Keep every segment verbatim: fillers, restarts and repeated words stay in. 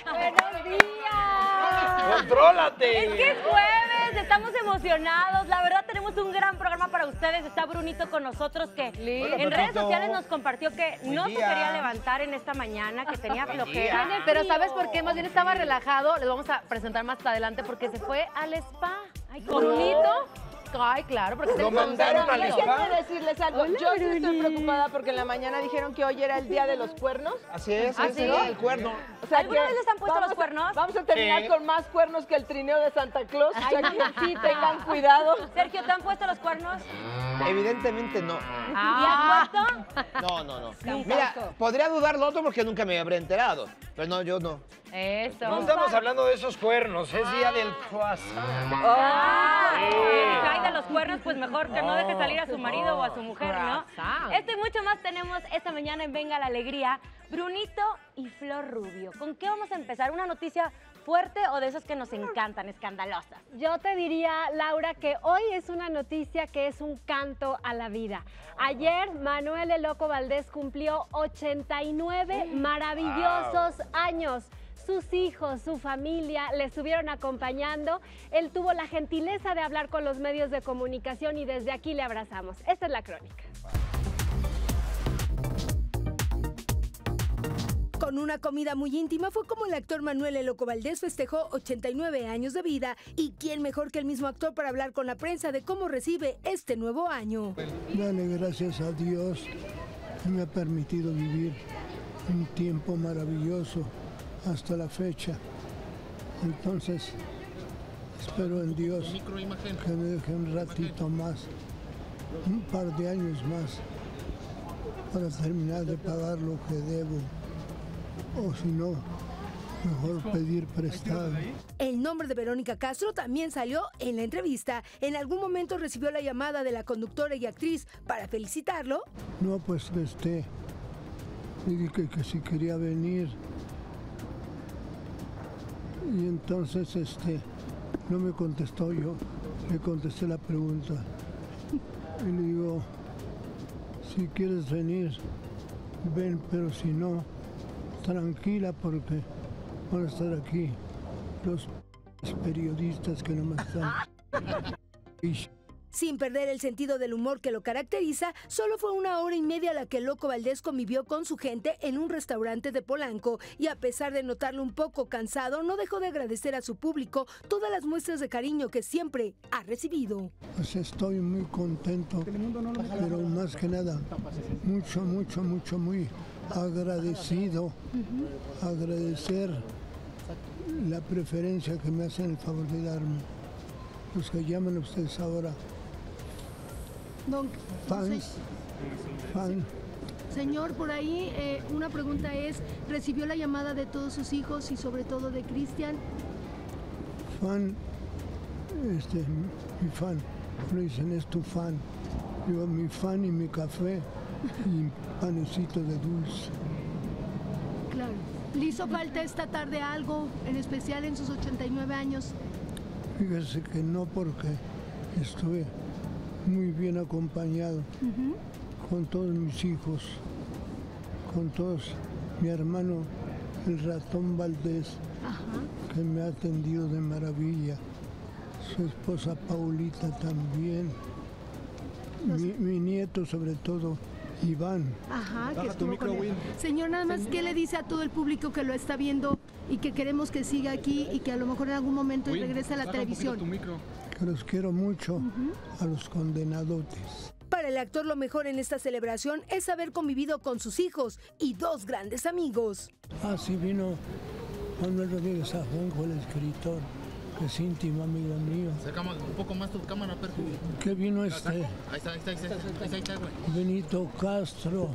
¡Buenos días! ¡Contrólate! Es que es jueves, estamos emocionados. La verdad, tenemos un gran programa para ustedes. Está Brunito con nosotros, que Hola, en redes Brunito. sociales nos compartió que Buen no día. se quería levantar en esta mañana, que tenía flojera. día. Pero ¿sabes por qué? Más bien estaba relajado. Les vamos a presentar más adelante porque se fue al spa. Ay, ¿Con Brunito? Ay, claro, porque ¿Lo se mandaron al spa? Déjenme decirles algo. Yo sí estoy preocupada porque en la mañana dijeron que hoy era el día de los cuernos. Así es, ¿Ah, ese sí? era el cuerno. O sea ¿Alguna que vez les han puesto vamos los a- cuernos? Vamos a terminar Sí. con más cuernos que el trineo de Santa Claus. O sea que sí, tengan cuidado. Sergio, ¿te han puesto los cuernos? Evidentemente no. ¿Y has puesto? No, no, no. Mira, podría dudar lo otro porque nunca me habré enterado. Pero no, yo no. Eso. No estamos hablando de esos cuernos, es día del croissant. Ah, Sí. si cae de los cuernos, pues mejor que no deje salir a su marido o a su mujer, ¿no? Croissant. Esto y mucho más tenemos esta mañana en Venga la Alegría. Brunito y Flor Rubio. ¿Con qué vamos a empezar? ¿Una noticia fuerte o de esas que nos encantan, escandalosas? Yo te diría, Laura, que hoy es una noticia que es un canto a la vida. Ayer, Manuel el Loco Valdés cumplió ochenta y nueve maravillosos años. Sus hijos, su familia le estuvieron acompañando. Él tuvo la gentileza de hablar con los medios de comunicación y desde aquí le abrazamos. Esta es la crónica. Con una comida muy íntima fue como el actor Manuel El Loco Valdés festejó ochenta y nueve años de vida. ¿Y quién mejor que el mismo actor para hablar con la prensa de cómo recibe este nuevo año? Dale gracias a Dios que me ha permitido vivir un tiempo maravilloso hasta la fecha. Entonces, espero en Dios que me deje un ratito más, un par de años más, para terminar de pagar lo que debo. O si no, mejor pedir prestado. El nombre de Verónica Castro también salió en la entrevista. En algún momento recibió la llamada de la conductora y actriz para felicitarlo. No, pues este, le dije que, que si quería venir. Y entonces este, no me contestó yo, le contesté la pregunta. Y le digo, si quieres venir, ven, pero si no, tranquila porque van a estar aquí los periodistas que no me están. Y Sin perder el sentido del humor que lo caracteriza, solo fue una hora y media la que el Loco Valdés convivió con su gente en un restaurante de Polanco y a pesar de notarlo un poco cansado, no dejó de agradecer a su público todas las muestras de cariño que siempre ha recibido. pues estoy muy contento, pero más que nada, mucho, mucho, mucho, muy agradecido, agradecer la preferencia que me hacen el favor de darme. Los que llaman a ustedes ahora Don, fans, fan, señor, por ahí eh, una pregunta es, ¿recibió la llamada de todos sus hijos y sobre todo de Cristian? fan, este, mi fan, le dicen es tu fan. Digo, mi fan y mi café y panecito de dulce. Claro. ¿Le hizo falta esta tarde algo, en especial en sus ochenta y nueve años? Fíjese que no, porque estuve muy bien acompañado con todos mis hijos, con todos, mi hermano el ratón Valdés, que me ha atendido de maravilla, su esposa Paulita también, mi, mi nieto sobre todo, Iván. Ajá, que estuvo con él. Señor, nada más, ¿qué le dice a todo el público que lo está viendo y que queremos que siga aquí y que a lo mejor en algún momento regrese a la televisión? Que los quiero mucho, a los condenadotes. Para el actor lo mejor en esta celebración es haber convivido con sus hijos y dos grandes amigos. Así vino Manuel Rodríguez Ajenjo, el escritor, que es íntimo amigo mío. Acercamos un poco más tu cámara, Perco. Que vino este Ahí está, ahí está, ahí está, ahí está, ahí está, güey. Benito Castro.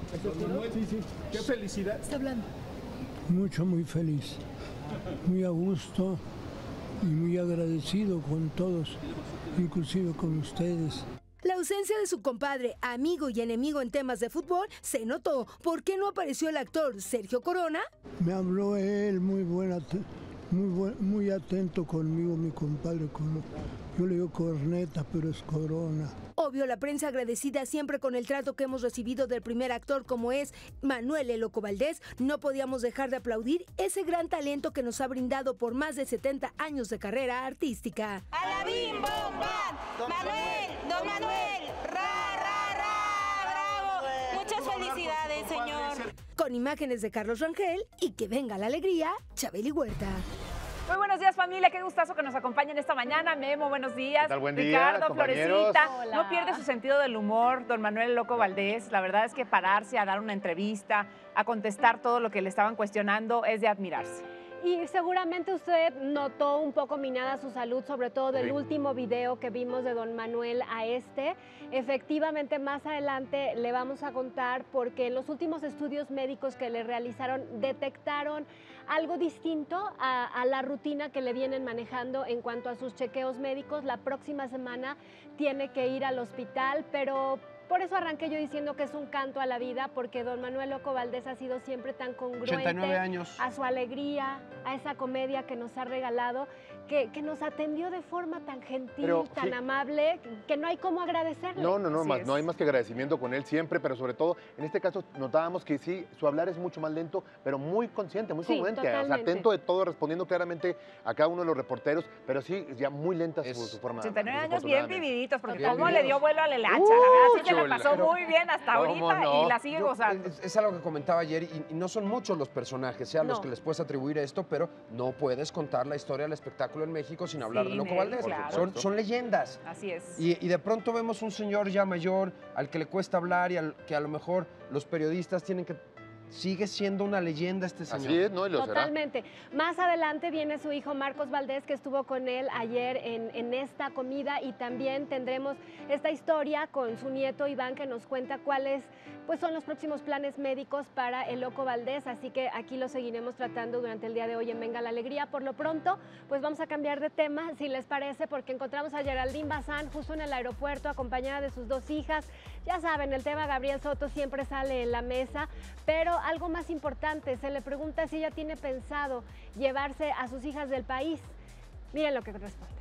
Qué felicidad. Está hablando. Mucho, muy feliz, muy a gusto y muy agradecido con todos, inclusive con ustedes. La ausencia de su compadre, amigo y enemigo en temas de fútbol se notó. ¿Por qué no apareció el actor Sergio Corona? Me habló él muy buena, muy, buen, muy atento conmigo, mi compadre, con, Yo le digo corneta, pero es corona. Obvio, la prensa agradecida siempre con el trato que hemos recibido del primer actor como es Manuel El Loco Valdés, no podíamos dejar de aplaudir ese gran talento que nos ha brindado por más de setenta años de carrera artística. ¡A la bim, bom, bam! ¡Manuel! ¡Don Manuel! ¡Ra, ra, ra! ¡Bravo! Muchas felicidades, señor. Con imágenes de Carlos Rangel y que venga la alegría, Chabeli Huerta. Muy buenos días, familia. Qué gustazo que nos acompañen esta mañana. Memo, buenos días. ¿Qué tal? Buen día, Ricardo, compañeros. Florecita. Hola. No pierde su sentido del humor, don Manuel Loco Valdés. La verdad es que pararse a dar una entrevista, a contestar todo lo que le estaban cuestionando, es de admirarse. Y seguramente usted notó un poco minada su salud, sobre todo del Sí. último video que vimos de don Manuel a este. Efectivamente, más adelante le vamos a contar porque en los últimos estudios médicos que le realizaron detectaron algo distinto a, a la rutina que le vienen manejando en cuanto a sus chequeos médicos. La próxima semana tiene que ir al hospital, pero... Por eso arranqué yo diciendo que es un canto a la vida, porque don Manuel Loco Valdés ha sido siempre tan congruente ochenta y nueve años. a su alegría, a esa comedia que nos ha regalado, que, que nos atendió de forma tan gentil, Pero, tan sí. amable, que no hay cómo agradecerle. No, no, no, Así más, es. no hay más que agradecimiento con él siempre, pero sobre todo, en este caso notábamos que sí, su hablar es mucho más lento, pero muy consciente, muy Sí, congruente, o sea, totalmente. atento de todo, respondiendo claramente a cada uno de los reporteros, pero sí, ya muy lenta su, Es su forma. ochenta y nueve años bien desafortunadamente. vividitos, porque Bien cómo le vividos. dio vuelo a la hilacha. Uh, la verdad sí se la chula. pasó Pero- muy bien hasta ¿Cómo ahorita no? y la sigue Yo- gozando. Es, es algo que comentaba ayer y, y no son muchos los personajes, sean los No. que les puedes atribuir esto, pero no puedes contar la historia del espectáculo en México sin hablar Sí, de Loco Nel, Valdés. claro. Son, son leyendas. Así es. Y, y de pronto vemos un señor ya mayor al que le cuesta hablar y al que a lo mejor los periodistas tienen que... Sigue siendo una leyenda este señor. Así es, ¿no? Y lo será. Totalmente. Más adelante viene su hijo Marcos Valdés, que estuvo con él ayer en, en esta comida, y también tendremos esta historia con su nieto Iván, que nos cuenta cuáles pues, son los próximos planes médicos para el Loco Valdés, así que aquí lo seguiremos tratando durante el día de hoy en Venga la Alegría. Por lo pronto, pues vamos a cambiar de tema, si les parece, porque encontramos a Geraldine Bazán justo en el aeropuerto, acompañada de sus dos hijas. Ya saben, el tema Gabriel Soto siempre sale en la mesa, pero algo más importante, se le pregunta si ella tiene pensado llevarse a sus hijas del país. Miren lo que responde.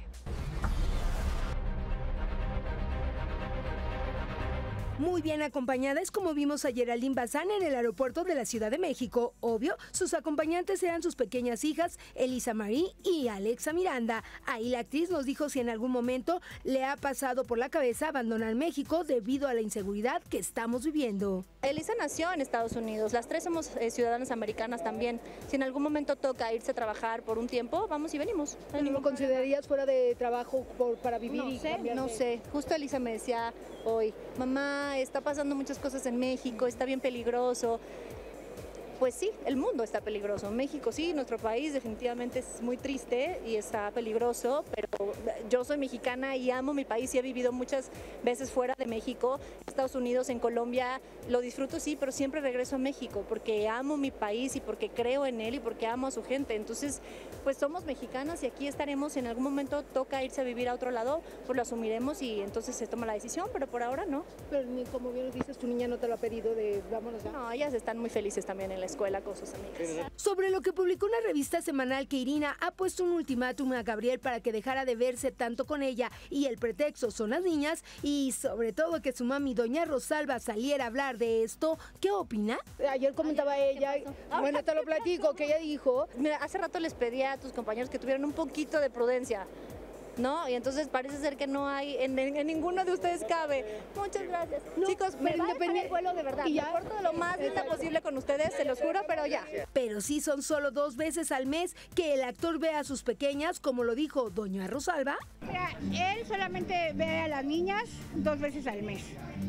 Muy bien acompañada es como vimos a Geraldine Bazán en el aeropuerto de la Ciudad de México. Obvio, sus acompañantes eran sus pequeñas hijas, Elisa Marie y Alexa Miranda. Ahí la actriz nos dijo si en algún momento le ha pasado por la cabeza abandonar México debido a la inseguridad que estamos viviendo. Elisa nació en Estados Unidos, las tres somos eh, ciudadanas americanas también. Si en algún momento toca irse a trabajar por un tiempo, vamos y venimos. ¿Lo considerarías fuera de trabajo por, para vivir No y sé, cambiar no de- sé. Justo Elisa me decía hoy, mamá, está pasando muchas cosas en México, está bien peligroso. Pues sí, el mundo está peligroso. México sí, nuestro país definitivamente es muy triste y está peligroso, pero yo soy mexicana y amo mi país y he vivido muchas veces fuera de México, Estados Unidos, en Colombia, lo disfruto sí, pero siempre regreso a México porque amo mi país y porque creo en él y porque amo a su gente. Entonces, pues somos mexicanas y aquí estaremos. Si en algún momento toca irse a vivir a otro lado, pues lo asumiremos y entonces se toma la decisión, pero por ahora no. Pero ni como bien dices, tu niña no te lo ha pedido de vámonos ya. No, ellas están muy felices también en la escuela con sus amigas. Sobre lo que publicó una revista semanal que Irina ha puesto un ultimátum a Gabriel para que dejara de verse tanto con ella y el pretexto son las niñas y sobre todo que su mami doña Rosalba saliera a hablar de esto, ¿qué opina? Ayer comentaba ella, bueno, te lo platico, que ella dijo... Mira, hace rato les pedí a tus compañeros que tuvieran un poquito de prudencia, ¿no? Y entonces parece ser que no hay, en, en- en ninguno de ustedes cabe. Muchas gracias. Chicos, me va a dejar el vuelo de verdad. Y ya. Me porto lo más linda posible con ustedes, se los juro, pero ya. Pero sí son solo dos veces al mes que el actor ve a sus pequeñas, como lo dijo doña Rosalba. Mira, él solamente ve a las niñas dos veces al mes.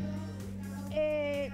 Eh,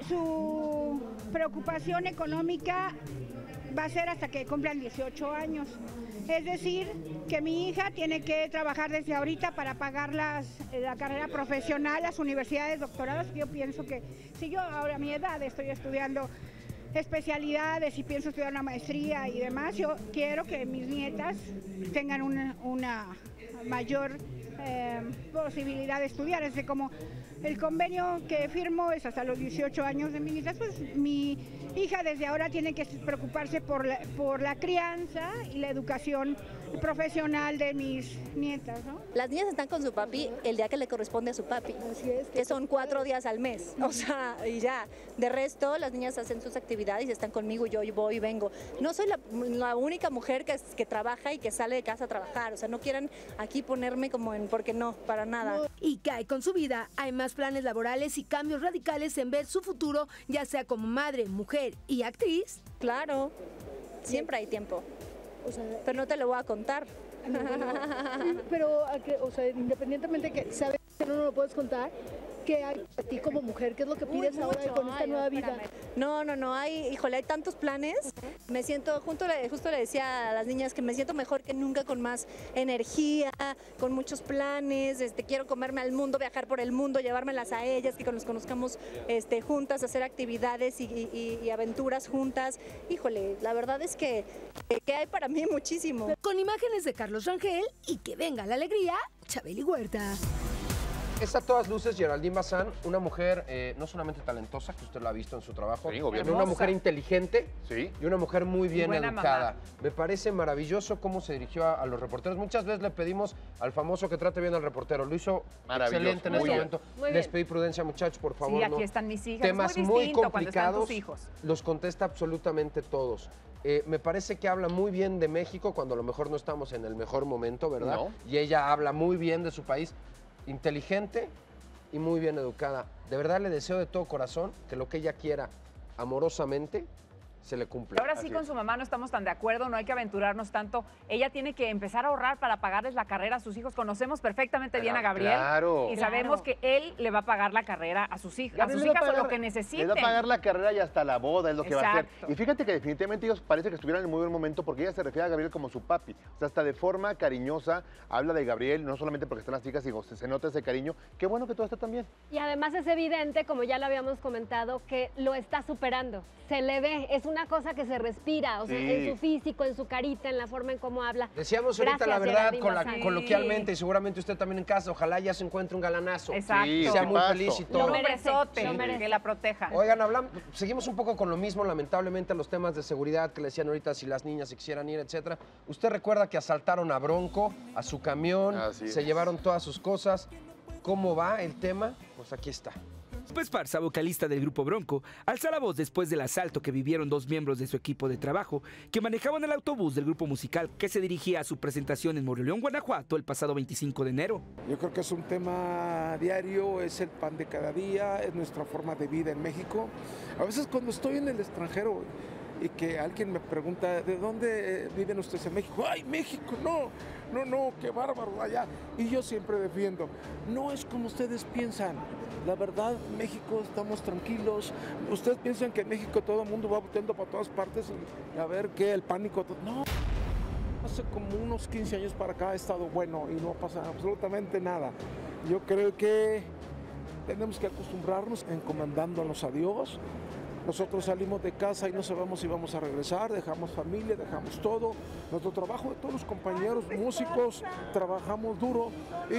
su preocupación económica va a ser hasta que cumplan dieciocho años. Es decir, que mi hija tiene que trabajar desde ahorita para pagar las, la carrera profesional, las universidades, doctorados. Yo pienso que si yo ahora a mi edad estoy estudiando especialidades y pienso estudiar una maestría y demás, yo quiero que mis nietas tengan una, una mayor eh, posibilidad de estudiar. Es de como el convenio que firmo es hasta los dieciocho años de mis nietas, pues mi hija desde ahora tiene que preocuparse por la, por la crianza y la educación profesional de mis nietas, ¿no? Las niñas están con su papi el día que le corresponde a su papi, que son cuatro días al mes, o sea, y ya. De resto, las niñas hacen sus actividades y están conmigo, yo voy y vengo. No soy la, la única mujer que, que trabaja y que sale de casa a trabajar, o sea, no quieran aquí ponerme como en, porque no, para nada. Y cae con su vida. Hay más planes laborales y cambios radicales en ver su futuro, ya sea como madre, mujer y actriz. Claro, siempre hay tiempo, pero no te lo voy a contar. Pero, o sea, independientemente que sabes que no nos lo puedes contar, ¿qué hay para ti como mujer? ¿Qué es lo que pides Uy, ahora mucho. con esta Ay, nueva espérame. vida? No, no, no, hay, híjole, hay tantos planes. Uh-huh. Me siento, junto le, justo le decía a las niñas que me siento mejor que nunca, con más energía, con muchos planes. Este, quiero comerme al mundo, viajar por el mundo, llevármelas a ellas, que nos conozcamos este, juntas, hacer actividades y, y, y aventuras juntas. Híjole, la verdad es que, que hay para mí muchísimo. Con imágenes de Carlos Rangel y que venga la alegría, Chabeli Huerta. Es a todas luces Geraldine Bazán, una mujer eh, no solamente talentosa, que usted la ha visto en su trabajo, Sí, sino obviamente. una mujer inteligente Sí. y una mujer muy bien buena educada. mamá. Me parece maravilloso cómo se dirigió a, a los reporteros. Muchas veces le pedimos al famoso que trate bien al reportero. Lo hizo Maravilloso, excelente en muy este bien. momento. Muy Les bien. pedí prudencia, muchachos, por favor. Sí, aquí no. están mis hijas. Temas es muy muy distinto cuando están complicados, tus hijos. los contesta absolutamente todos. Eh, me parece que habla muy bien de México cuando a lo mejor no estamos en el mejor momento, ¿verdad? No. Y ella habla muy bien de su país, inteligente y muy bien educada. De verdad le deseo de todo corazón que lo que ella quiera amorosamente se le cumpla. Ahora sí, Así con es. su mamá no estamos tan de acuerdo, no hay que aventurarnos tanto. Ella tiene que empezar a ahorrar para pagarles la carrera a sus hijos. Conocemos perfectamente bien a Gabriel. Claro. Y sabemos que él le va a pagar la carrera a sus hijas, a Gabriel sus les va a hijas o pagar- lo que necesiten. Les va a pagar la carrera y hasta la boda es lo que va a hacer. Exacto. Y fíjate que definitivamente ellos parece que estuvieran en muy buen momento porque ella se refiere a Gabriel como su papi. O sea, hasta de forma cariñosa habla de Gabriel, no solamente porque están las chicas, sino se, se nota ese cariño. Qué bueno que todo está tan bien. Y además es evidente, como ya lo habíamos comentado, que lo está superando. Se le ve, es una cosa que se respira, o sea, Sí. en su físico, en su carita, en la forma en cómo habla. Decíamos ahorita Gracias, la verdad Geraldine con la- Bazán. coloquialmente y seguramente usted también en casa. Ojalá ya se encuentre un galanazo. Exacto. Sí, sea muy tipazo. feliz y Lo todo. merece, Lo merece. que la proteja. Oigan, hablamos, seguimos un poco con lo mismo, lamentablemente, los temas de seguridad que le decían ahorita, si las niñas se quisieran ir, etcétera. Usted recuerda que asaltaron a Bronco, a su camión, Así se es. llevaron todas sus cosas. ¿Cómo va el tema? Pues aquí está. López Esparza, vocalista del grupo Bronco, alza la voz después del asalto que vivieron dos miembros de su equipo de trabajo que manejaban el autobús del grupo musical que se dirigía a su presentación en Moroleón, Guanajuato, el pasado veinticinco de enero. Yo creo que es un tema diario, es el pan de cada día, es nuestra forma de vida en México. A veces cuando estoy en el extranjero y que alguien me pregunta, ¿de dónde viven ustedes en México? ¡Ay, México! No, no, no, qué bárbaro allá. Y yo siempre defiendo, no es como ustedes piensan. La verdad, México estamos tranquilos. Ustedes piensan que en México todo el mundo va volteando para todas partes a ver qué, el pánico. No. Hace como unos quince años para acá ha estado bueno y no pasa absolutamente nada. Yo creo que tenemos que acostumbrarnos encomendándonos a Dios. Nosotros salimos de casa y no sabemos si vamos a regresar, dejamos familia, dejamos todo. Nuestro trabajo de todos los compañeros músicos, trabajamos duro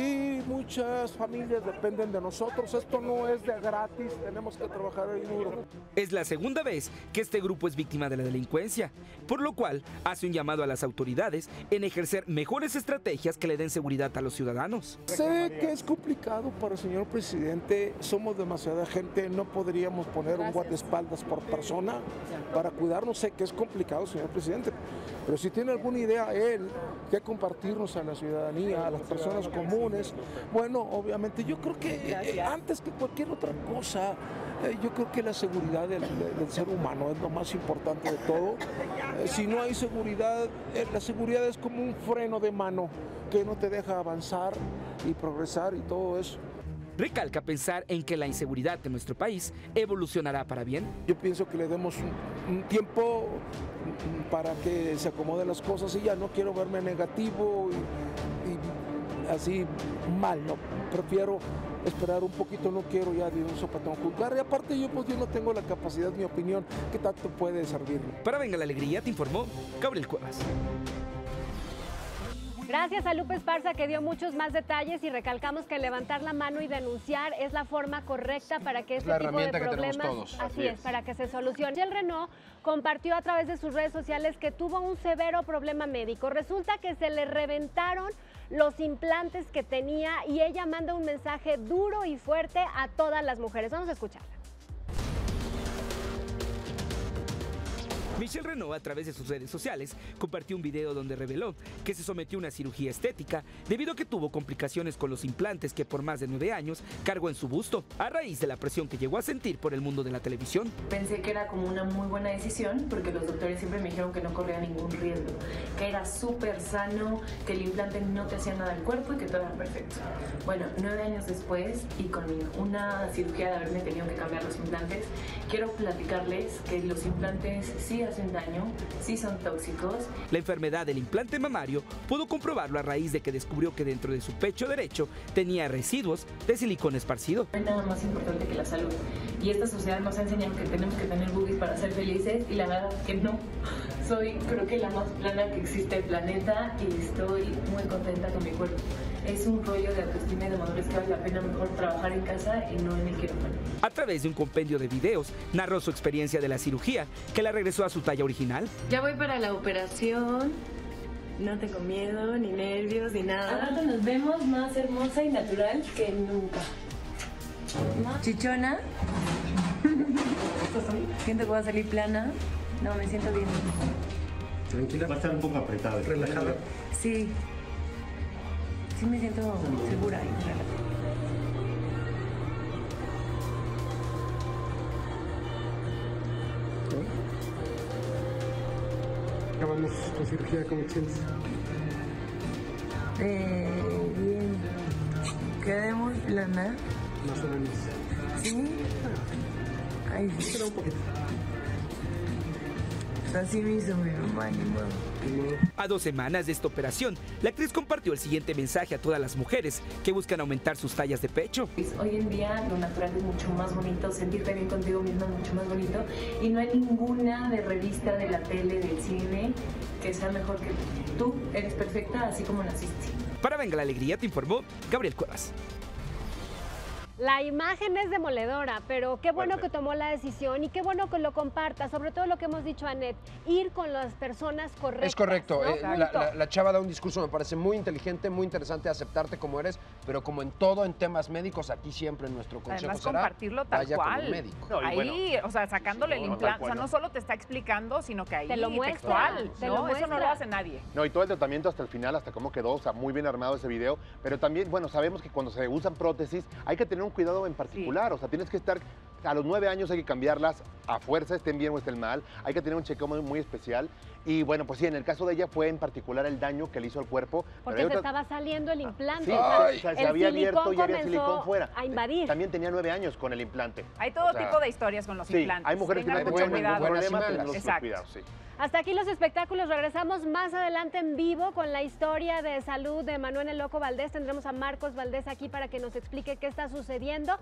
y muchas familias dependen de nosotros. Esto no es de gratis, tenemos que trabajar ahí duro. Es la segunda vez que este grupo es víctima de la delincuencia, por lo cual hace un llamado a las autoridades en ejercer mejores estrategias que le den seguridad a los ciudadanos. Sé que es complicado para el señor presidente, somos demasiada gente, no podríamos poner un guardaespaldas por persona para cuidarnos. Sé que es complicado, señor presidente, pero si tiene alguna idea él que compartirnos a la ciudadanía, a las personas comunes, bueno, obviamente yo creo que eh, antes que cualquier otra cosa, eh, yo creo que la seguridad del, del ser humano es lo más importante de todo. Eh, si no hay seguridad, eh, la seguridad es como un freno de mano que no te deja avanzar y progresar y todo eso. Recalca pensar en que la inseguridad de nuestro país evolucionará para bien. Yo pienso que le demos un, un tiempo para que se acomoden las cosas y ya no quiero verme negativo y, y así mal, ¿no? Prefiero esperar un poquito, no quiero ya de un sopetón juzgar. Y aparte yo pues yo no tengo la capacidad, mi opinión, que tanto puede servirme. Para Venga la Alegría te informó Gabriel Cuevas. Gracias a Lupe Esparza, que dio muchos más detalles, y recalcamos que levantar la mano y denunciar es la forma correcta para que este tipo de problemas, todos. así, Así es, es, para que se solucione. El Renault compartió a través de sus redes sociales que tuvo un severo problema médico. Resulta que se le reventaron los implantes que tenía y ella manda un mensaje duro y fuerte a todas las mujeres. Vamos a escucharla. Michelle Renaud, a través de sus redes sociales, compartió un video donde reveló que se sometió a una cirugía estética debido a que tuvo complicaciones con los implantes que por más de nueve años cargó en su busto, a raíz de la presión que llegó a sentir por el mundo de la televisión. Pensé que era como una muy buena decisión porque los doctores siempre me dijeron que no corría ningún riesgo, que era súper sano, que el implante no te hacía nada al cuerpo y que todo era perfecto. Bueno, nueve años después y con una cirugía de haberme tenido que cambiar los implantes, quiero platicarles que los implantes sí hacen daño, sí son tóxicos. La enfermedad del implante mamario pudo comprobarlo a raíz de que descubrió que dentro de su pecho derecho tenía residuos de silicona esparcido. No hay nada más importante que la salud. Y esta sociedad nos ha enseñado que tenemos que tener boobies para ser felices y la verdad que no. Soy creo que la más plana que existe en el planeta y estoy muy contenta con mi cuerpo. Es un rollo de autoestima y de madurez que vale la pena mejor trabajar en casa y no en el quirófano. A través de un compendio de videos, narró su experiencia de la cirugía, que la regresó a su talla original. Ya voy para la operación, no tengo miedo, ni nervios, ni nada. Ahora nos vemos más hermosa y natural que nunca. Chichona. Siento que voy a salir plana. No, me siento bien. Tranquila. Va a estar un poco apretada. Relajada. Sí. Sí me siento segura y relajada. Acabamos con cirugía, ¿cómo te sientes? Eh, bien. ¿Quedemos plana? Más o menos. ¿Sí? Ay, sí. Un poquito. Así me hizo mi mamá, ni modo. A dos semanas de esta operación, la actriz compartió el siguiente mensaje a todas las mujeres que buscan aumentar sus tallas de pecho. Hoy en día lo natural es mucho más bonito, sentirte bien contigo misma es mucho más bonito y no hay ninguna de revista, de la tele, del cine que sea mejor que tú. Eres perfecta así como naciste. Para Venga la Alegría te informó Gabriel Cuevas. La imagen es demoledora, pero qué bueno que tomó la decisión y qué bueno que lo comparta, sobre todo lo que hemos dicho, Anet, ir con las personas correctas. Es correcto, ¿no? eh, la, la, la chava da un discurso, me parece muy inteligente, muy interesante, aceptarte como eres, pero como en todo, en temas médicos, aquí siempre nuestro consejo Además, será, compartirlo tal vaya cual. con un médico. No, ahí, bueno, o sea, sacándole sí, el no, implante, cual, o sea, no no. solo te está explicando, sino que ahí te lo muestra, textual, te ¿no? lo Eso no muestra. lo hace nadie. No, y todo el tratamiento hasta el final, hasta cómo quedó, o sea, muy bien armado ese video, pero también, bueno, sabemos que cuando se usan prótesis hay que tener un cuidado en particular, sí. O sea, tienes que estar, a los nueve años hay que cambiarlas a fuerza, estén bien o estén mal, hay que tener un chequeo muy, muy especial y bueno, pues sí, en el caso de ella fue en particular el daño que le hizo al cuerpo. Porque se otra... estaba saliendo el implante. Sí, o sea, o sea, se había abierto y había silicón fuera. A invadir. También tenía nueve años con el implante. Hay todo o sea, tipo de historias con los sí, implantes. Hay mujeres Tengan que no mucho tienen problemas, cuidado. los cuidados, sí. Hasta aquí los espectáculos. Regresamos más adelante en vivo con la historia de salud de Manuel el Loco Valdés. Tendremos a Marcos Valdés aquí para que nos explique qué está sucediendo.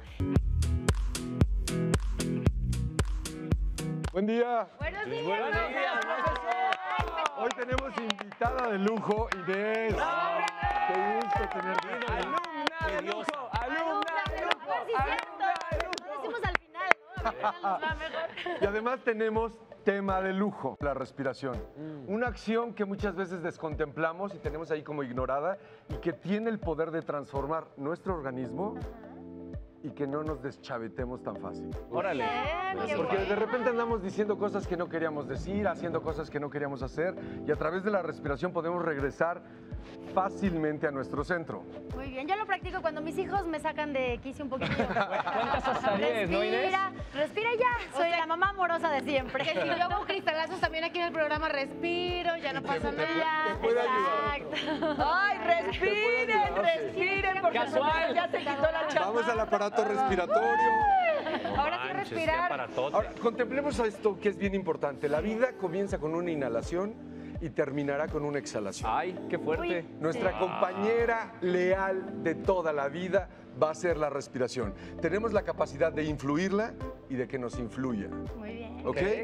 Buen día. Buenos días. Buenos días. Hoy tenemos invitada de lujo, Inés. Qué gusto tenerte. Alumna de lujo. Alumna de lujo. Lo decimos al final, ¿no? Y además tenemos tema de lujo, la respiración. Mm. Una acción que muchas veces descontemplamos y tenemos ahí como ignorada y que tiene el poder de transformar nuestro organismo y que no nos deschavetemos tan fácil. Órale. Bien, porque de repente andamos diciendo cosas que no queríamos decir, haciendo cosas que no queríamos hacer y a través de la respiración podemos regresar fácilmente a nuestro centro. Muy bien, yo lo practico cuando mis hijos me sacan de quicio un poquillo. ¿Cuántas hasta diez, no, Inés? Respira, respira ya. Soy o sea, la mamá amorosa de siempre. Que si yo hago cristalazos también aquí en el programa, respiro, ya no pasa te, nada. Te, te puede Exacto. Ay, respiren, respiren, porque Casual. ya se quitó la chapa. Vamos al aparato respiratorio. Ahora sí respirar. Ahora, contemplemos esto que es bien importante. La vida comienza con una inhalación y terminará con una exhalación. Ay, qué fuerte. Uy, Nuestra sí. compañera leal de toda la vida va a ser la respiración. Tenemos la capacidad de influirla y de que nos influya. Muy bien. ¿Ok? Sí.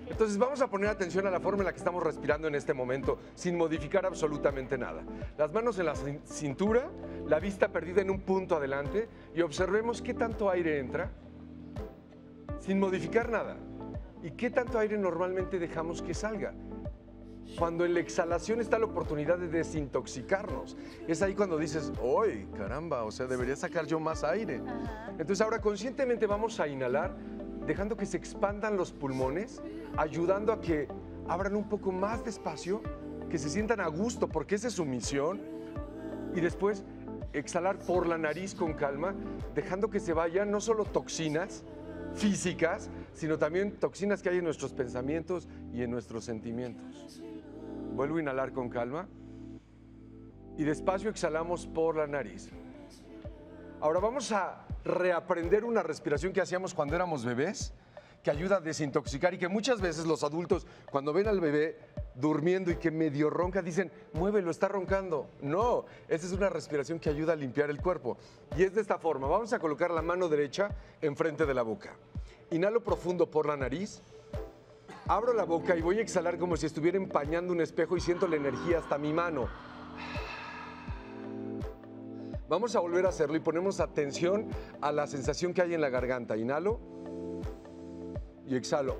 Entonces vamos a poner atención a la forma en la que estamos respirando en este momento, sin modificar absolutamente nada. Las manos en la cin- cintura, la vista perdida en un punto adelante y observemos qué tanto aire entra, sin modificar nada. ¿Y qué tanto aire normalmente dejamos que salga? Cuando en la exhalación está la oportunidad de desintoxicarnos. Es ahí cuando dices, ¡ay, caramba! O sea, debería sacar yo más aire. Entonces ahora conscientemente vamos a inhalar, dejando que se expandan los pulmones, ayudando a que abran un poco más despacio, que se sientan a gusto, porque esa es su misión. Y después exhalar por la nariz con calma, dejando que se vayan no solo toxinas físicas, sino también toxinas que hay en nuestros pensamientos y en nuestros sentimientos. Vuelvo a inhalar con calma y despacio exhalamos por la nariz. Ahora vamos a reaprender una respiración que hacíamos cuando éramos bebés, que ayuda a desintoxicar y que muchas veces los adultos, cuando ven al bebé durmiendo y que medio ronca, dicen, muévelo, está roncando. No, esa es una respiración que ayuda a limpiar el cuerpo. Y es de esta forma. Vamos a colocar la mano derecha enfrente de la boca. Inhalo profundo por la nariz. Abro la boca y voy a exhalar como si estuviera empañando un espejo y siento la energía hasta mi mano. Vamos a volver a hacerlo y ponemos atención a la sensación que hay en la garganta. Inhalo y exhalo.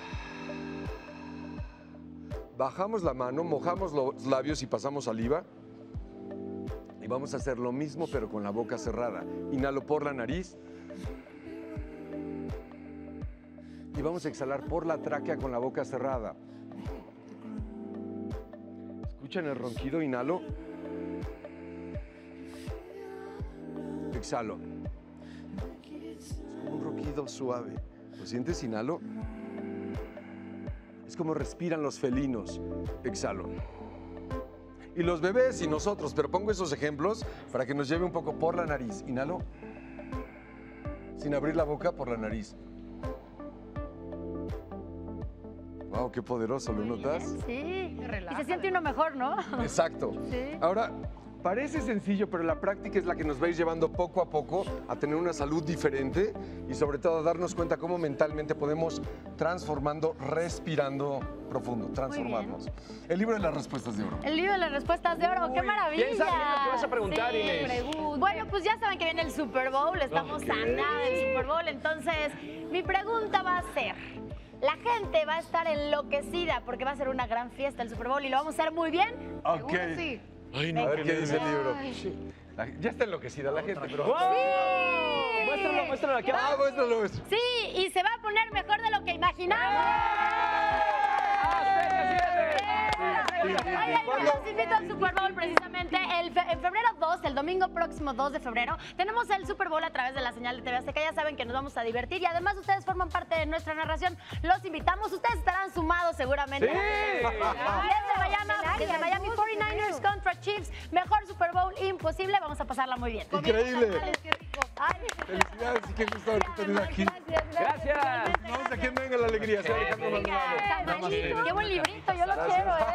Bajamos la mano, mojamos los labios y pasamos saliva. Y vamos a hacer lo mismo pero con la boca cerrada. Inhalo por la nariz. Y vamos a exhalar por la tráquea con la boca cerrada. ¿Escuchan el ronquido? Inhalo. Exhalo. Es como un ronquido suave. ¿Lo sientes? Inhalo. Es como respiran los felinos. Exhalo. Y los bebés y nosotros, pero pongo esos ejemplos para que nos lleve un poco por la nariz. Inhalo. Sin abrir la boca, por la nariz. Wow, qué poderoso, ¿lo notas? Sí, y se siente uno mejor, ¿no? Exacto. Sí. Ahora, parece sencillo, pero la práctica es la que nos va a ir llevando poco a poco a tener una salud diferente y sobre todo a darnos cuenta cómo mentalmente podemos transformando, respirando profundo, transformarnos. El libro de las respuestas de oro. El libro de las respuestas de oro, qué maravilla. ¿Quién sabe qué vas a preguntar, sí, Inés? Pregunte. Bueno, pues ya saben que viene el Super Bowl, estamos Okay. a nada del Super Bowl, entonces mi pregunta va a ser, la gente va a estar enloquecida porque va a ser una gran fiesta el Super Bowl y lo vamos a hacer muy bien. Ok. ¿Seguro? Sí. Ay, no, a ver qué dice el libro. La- ya está enloquecida la gente, pero... ¡Sí! Muéstralo, muéstralo aquí. Ah, muéstralo, muéstralo. Sí, y se va a poner mejor de lo que imaginamos. Oigan, pues los invito al Super Bowl precisamente el fe en febrero dos, el domingo próximo dos de febrero. Tenemos el Super Bowl a través de la señal de T V Azteca. Ya saben que nos vamos a divertir y además ustedes forman parte de nuestra narración. Los invitamos. Ustedes estarán sumados seguramente. Sí. Desde Miami, desde Miami cuarenta y nueve ers contra Chiefs. Mejor Super Bowl imposible. Vamos a pasarla muy bien. Increíble. Qué rico. Ay. Felicidades y qué gusto haberte tenido aquí. Gracias. Vamos a quien venga la alegría. Soy Alejandro Maldonado. Namaste. Qué buen librito, yo lo Gracias. quiero, ¿eh?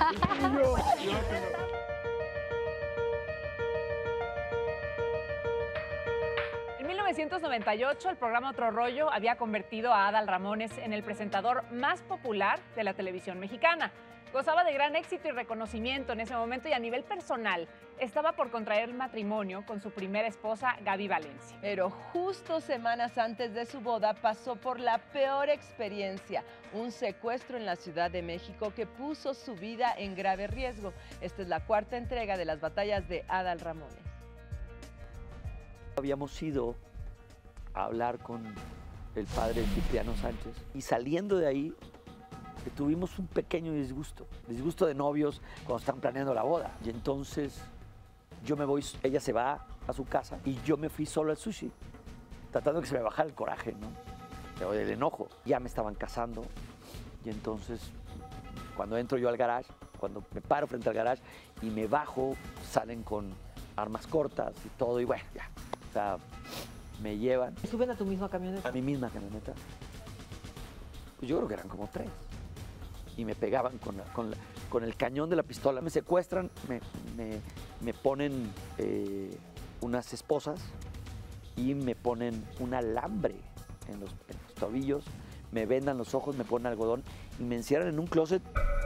En mil novecientos noventa y ocho, el programa Otro Rollo había convertido a Adal Ramones en el presentador más popular de la televisión mexicana. Gozaba de gran éxito y reconocimiento en ese momento y a nivel personal estaba por contraer matrimonio con su primera esposa, Gaby Valencia. Pero justo semanas antes de su boda pasó por la peor experiencia, un secuestro en la Ciudad de México que puso su vida en grave riesgo. Esta es la cuarta entrega de las batallas de Adal Ramones. Habíamos ido a hablar con el padre Cipriano Sánchez y saliendo de ahí tuvimos un pequeño disgusto, disgusto de novios cuando están planeando la boda. Y entonces yo me voy, ella se va a su casa y yo me fui solo al sushi, tratando de que se me bajara el coraje, ¿no? El enojo. Ya me estaban casando y entonces cuando entro yo al garage, cuando me paro frente al garage y me bajo, salen con armas cortas y todo y bueno, ya. O sea, me llevan. ¿Suben a tu misma camioneta? A mi misma camioneta. Pues yo creo que eran como tres. Y me pegaban con, la, con, la, con el cañón de la pistola. Me secuestran, me, me, me ponen eh, unas esposas y me ponen un alambre en los, en los tobillos, me vendan los ojos, me ponen algodón y me encierran en un closet.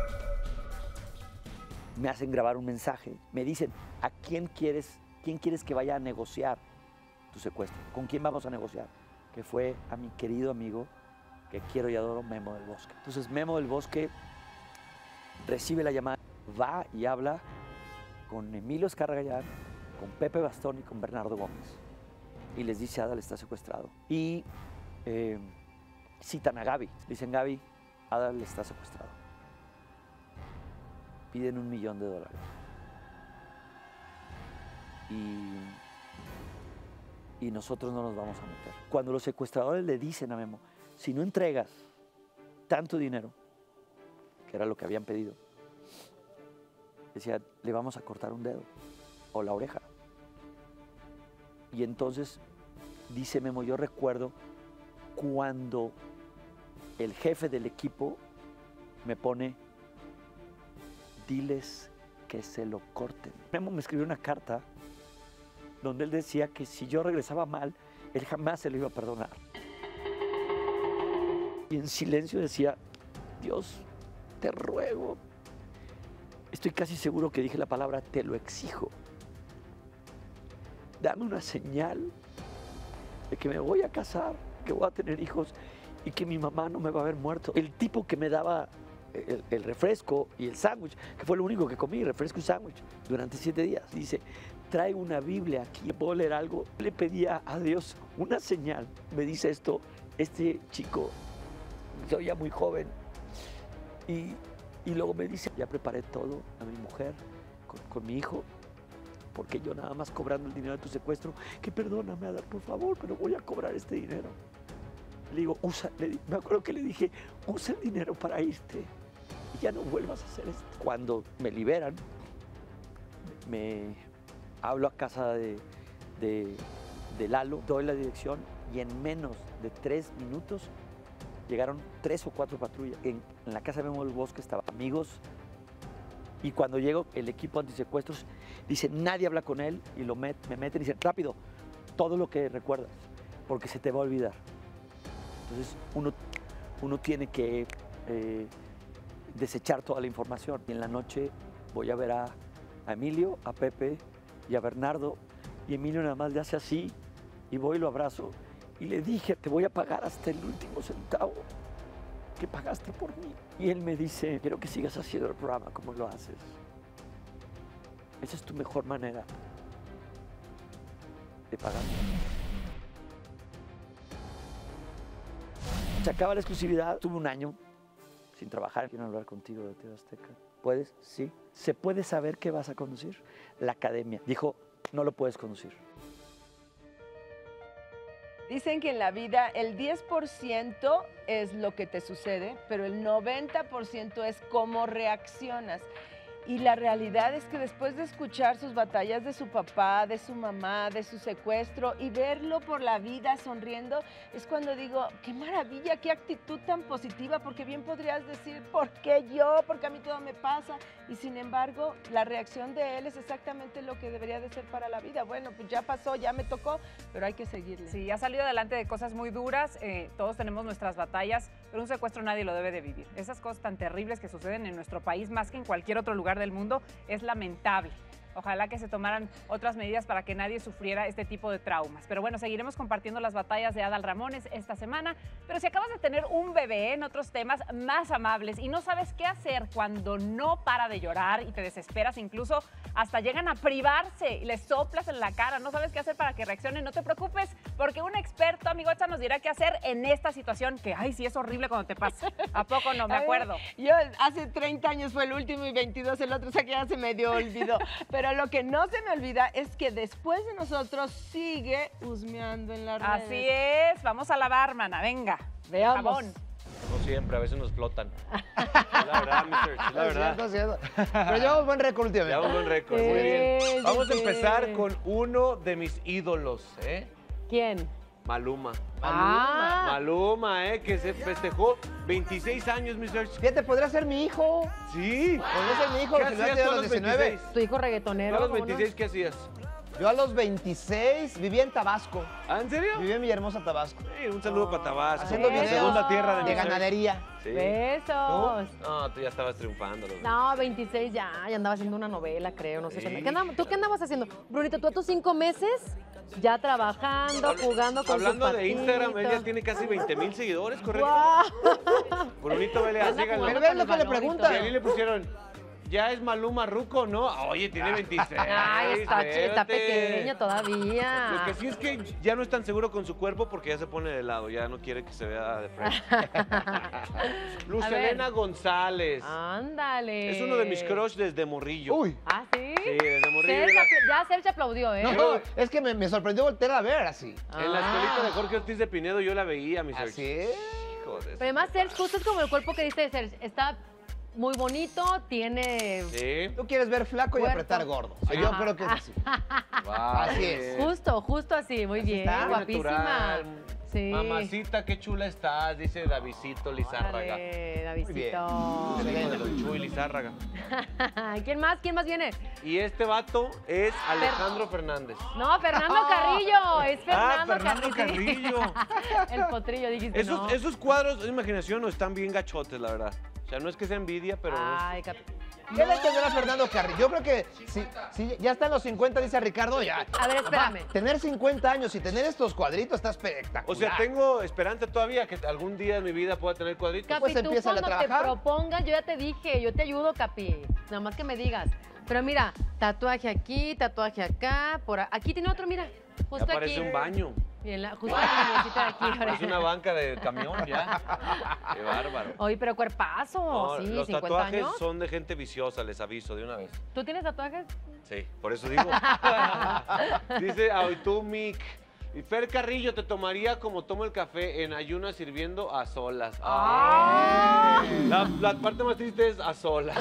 Me hacen grabar un mensaje. Me dicen, ¿a quién quieres, quién quieres que vaya a negociar tu secuestro? ¿Con quién vamos a negociar? Que fue a mi querido amigo que quiero y adoro, Memo del Bosque. Entonces Memo del Bosque recibe la llamada, va y habla con Emilio Escargallán, con Pepe Bastón y con Bernardo Gómez. Y les dice, Adal está secuestrado. Y eh, citan a Gaby. Dicen, Gaby, Adal está secuestrado. Piden un millón de dólares. Y, y nosotros no nos vamos a meter. Cuando los secuestradores le dicen a Memo, si no entregas tanto dinero, que era lo que habían pedido, decía, le vamos a cortar un dedo o la oreja. Y entonces, dice Memo, yo recuerdo cuando el jefe del equipo me pone, diles que se lo corten. Memo me escribió una carta donde él decía que si yo regresaba mal, él jamás se lo iba a perdonar. Y en silencio decía, Dios, te ruego. Estoy casi seguro que dije la palabra, te lo exijo. Dame una señal de que me voy a casar, que voy a tener hijos y que mi mamá no me va a haber muerto. El tipo que me daba el, el refresco y el sándwich, que fue lo único que comí, refresco y sándwich, durante siete días, dice, trae una Biblia aquí, ¿puedo leer algo? Le pedía a Dios una señal. Me dice esto, este chico, soy ya muy joven, y, y luego me dice, ya preparé todo a mi mujer, con, con mi hijo, porque yo nada más cobrando el dinero de tu secuestro, que perdóname, Adal, por favor, pero voy a cobrar este dinero. Le digo, usa, le, me acuerdo que le dije, usa el dinero para irte y ya no vuelvas a hacer esto. Cuando me liberan, me hablo a casa de, de, de Lalo, doy la dirección y en menos de tres minutos llegaron tres o cuatro patrullas. En, en la casa de Memo del Bosque estaban amigos. Y cuando llego, el equipo antisecuestros dice, nadie habla con él, y lo met, me meten y dicen, rápido, todo lo que recuerdas, porque se te va a olvidar. Entonces, uno, uno tiene que eh, desechar toda la información. Y en la noche voy a ver a, a Emilio, a Pepe y a Bernardo, y Emilio nada más le hace así, y voy y lo abrazo, y le dije, te voy a pagar hasta el último centavo que pagaste por mí. Y él me dice, quiero que sigas haciendo el programa como lo haces. Esa es tu mejor manera de pagar. Se acaba la exclusividad. Tuve un año sin trabajar. Quiero hablar contigo de T V Azteca. ¿Puedes? Sí. ¿Se puede saber qué vas a conducir? La academia dijo, no lo puedes conducir. Dicen que en la vida el diez por ciento es lo que te sucede, pero el noventa por ciento es cómo reaccionas. Y la realidad es que después de escuchar sus batallas de su papá, de su mamá, de su secuestro y verlo por la vida sonriendo, es cuando digo, qué maravilla, qué actitud tan positiva, porque bien podrías decir, ¿por qué yo? Porque a mí todo me pasa. Y sin embargo, la reacción de él es exactamente lo que debería de ser para la vida. Bueno, pues ya pasó, ya me tocó, pero hay que seguirle. Sí, ha salido adelante de cosas muy duras, eh, todos tenemos nuestras batallas, pero un secuestro nadie lo debe de vivir. Esas cosas tan terribles que suceden en nuestro país, más que en cualquier otro lugar del mundo, es lamentable. Ojalá que se tomaran otras medidas para que nadie sufriera este tipo de traumas. Pero bueno, seguiremos compartiendo las batallas de Adal Ramones esta semana. Pero si acabas de tener un bebé, en otros temas más amables, y no sabes qué hacer cuando no para de llorar y te desesperas, incluso hasta llegan a privarse y les soplas en la cara, no sabes qué hacer para que reaccionen, no te preocupes, porque un experto, amigocha, nos dirá qué hacer en esta situación que, ay, sí, es horrible cuando te pasa. ¿A poco no? Me acuerdo. Yo hace treinta años fue el último y veintidós el otro, o sea que ya se me dio olvidó. Pero lo que no se me olvida es que después de nosotros sigue husmeando en las redes. Así es. Vamos a lavar, mana. Venga. Veamos. Jabón. No siempre, a veces nos flotan. La verdad, mister La verdad. Es cierto, es cierto. Pero llevamos buen récord últimamente. Llevamos buen récord, muy bien. Vamos a empezar con uno de mis ídolos, ¿eh? ¿Quién? Maluma. Ah. Maluma, ¿eh? Que se festejó veintiséis años, mister Fíjate, podría ser mi hijo. Sí. Podría ser mi hijo. ¿Qué si no hacías tiene tú a los los diecinueve. veintiséis? Tu hijo reggaetonero. ¿A los veintiséis qué hacías? Yo a los veintiséis vivía en Tabasco. ¿Ah, en serio? Vivía en mi hermosa Tabasco. Sí, un saludo para Tabasco. Haciendo la videos segunda tierra de, de mi ser. ganadería. Sí. Besos. ¿Tú? No, tú ya estabas triunfando. Los No, veintiséis ya, ya andaba haciendo una novela, creo, no sé. Sí. ¿Qué andaba- ¿Tú qué andabas haciendo? Brunito, tú a tus cinco meses ya trabajando, jugando con Hablando sus de Instagram, patitos. ella tiene casi veinte mil seguidores, ¿correcto? Guau. Brunito Vélez, Anda síganlo. jugando Pero ven lo con que el le balón y preguntan. Y ahí le pusieron, ¿ya es Maluma Ruco, no? Oye, tiene veintiséis. Ay, está, ch- está espérate. pequeño todavía. Lo que sí es que ya no es tan seguro con su cuerpo porque ya se pone de lado, ya no quiere que se vea de frente. Luz A ver. Helena González. Ándale. Es uno de mis crush desde morrillo. Uy. ¿Ah, sí? Sí, desde morrillo. Sergio Era- apl- ya Sergio aplaudió, ¿eh? No, no, es que me, me sorprendió voltear a ver así. En la escuelita de Jorge Ortiz de Pinedo yo la veía, mi Sergio. ¿Así es? Hijo de Pero además, Sergio, justo es como el cuerpo que diste de Sergio. Está muy bonito, tiene... Sí. Tú quieres ver flaco y Cuerpo. apretar gordo. Sí. Yo creo que es así. Así es. Justo, justo así, muy bien, está. Muy guapísima. natural. Sí. Mamacita, qué chula estás, dice Davidito Lizárraga. Órale, Muy bien. Davidito. El hijo de Don Chuy Lizárraga. ¿Quién más? ¿Quién más viene? Y este vato es Alejandro Fernández. No, Fernando Carrillo. Es Ah, Fernando, Fernando Carrillo. El potrillo, dijiste, Esos, no. esos cuadros de imaginación no están bien gachotes, la verdad. O sea, no es que sea envidia, pero... es- Ay, cap- ¿Qué le tendrá Fernando Carrillo? Yo creo que si, si ya está en los cincuenta, dice Ricardo, ya. A ver, espérame. Va, tener cincuenta años y tener estos cuadritos está espectacular. O sea, tengo esperanza todavía que algún día en mi vida pueda tener cuadritos. Capi, tú cuando te propongas, yo ya te dije, yo te ayudo, Capi. Nada más que me digas. Pero mira, tatuaje aquí, tatuaje acá, por a- aquí tiene otro, mira. Ya Justo parece aquí. un baño. Bien, la, justo en la linecita de aquí. ahora. Es una banca de camión ya. Qué bárbaro. Oye, pero cuerpazo, No, sí, los cincuenta tatuajes años. son de gente viciosa, les aviso de una vez. ¿Tú tienes tatuajes? Sí, por eso digo. Dice Autumik. Y Fer Carrillo te tomaría como tomo el café en ayunas sirviendo a solas. Ay. La, la parte más triste es a solas.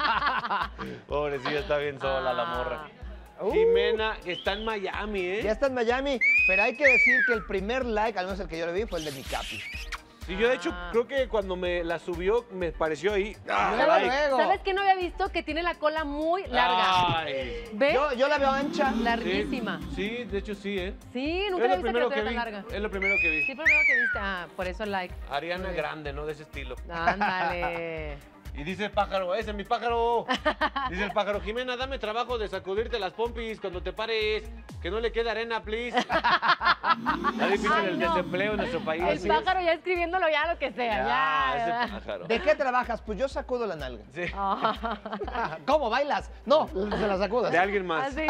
Pobrecilla, está bien sola la morra. Jimena, que está en Miami, ¿eh? Ya está en Miami, pero hay que decir que el primer like, al menos el que yo le vi, fue el de mi Capi. Sí, yo de hecho creo que cuando me la subió me pareció ahí. ¡Ah, Luego, like! luego. ¿Sabes qué no había visto? Que tiene la cola muy larga. Ay. ¿Ves? Yo, yo la veo ancha. Larguísima. Sí, sí, de hecho sí, ¿eh? Sí, Es nunca lo había visto que primero la que tuviera vi. tan larga. Es lo primero que vi. Sí, fue lo primero que viste. Ah, por eso like. Ariana Muy bien. Grande, ¿no? De ese estilo. Ándale. Y dice el pájaro, ese es mi pájaro. Dice el pájaro, Jimena, dame trabajo de sacudirte las pompis cuando te pares. Que no le quede arena, please. Está difícil Ay, el no. desempleo en nuestro país. El pájaro ya escribiéndolo ya lo que sea. Ya, Ya. ese pájaro. ¿De qué trabajas? Pues yo sacudo la nalga. Sí. Ah. ¿Cómo bailas? No, se la sacudas. De alguien más. Así,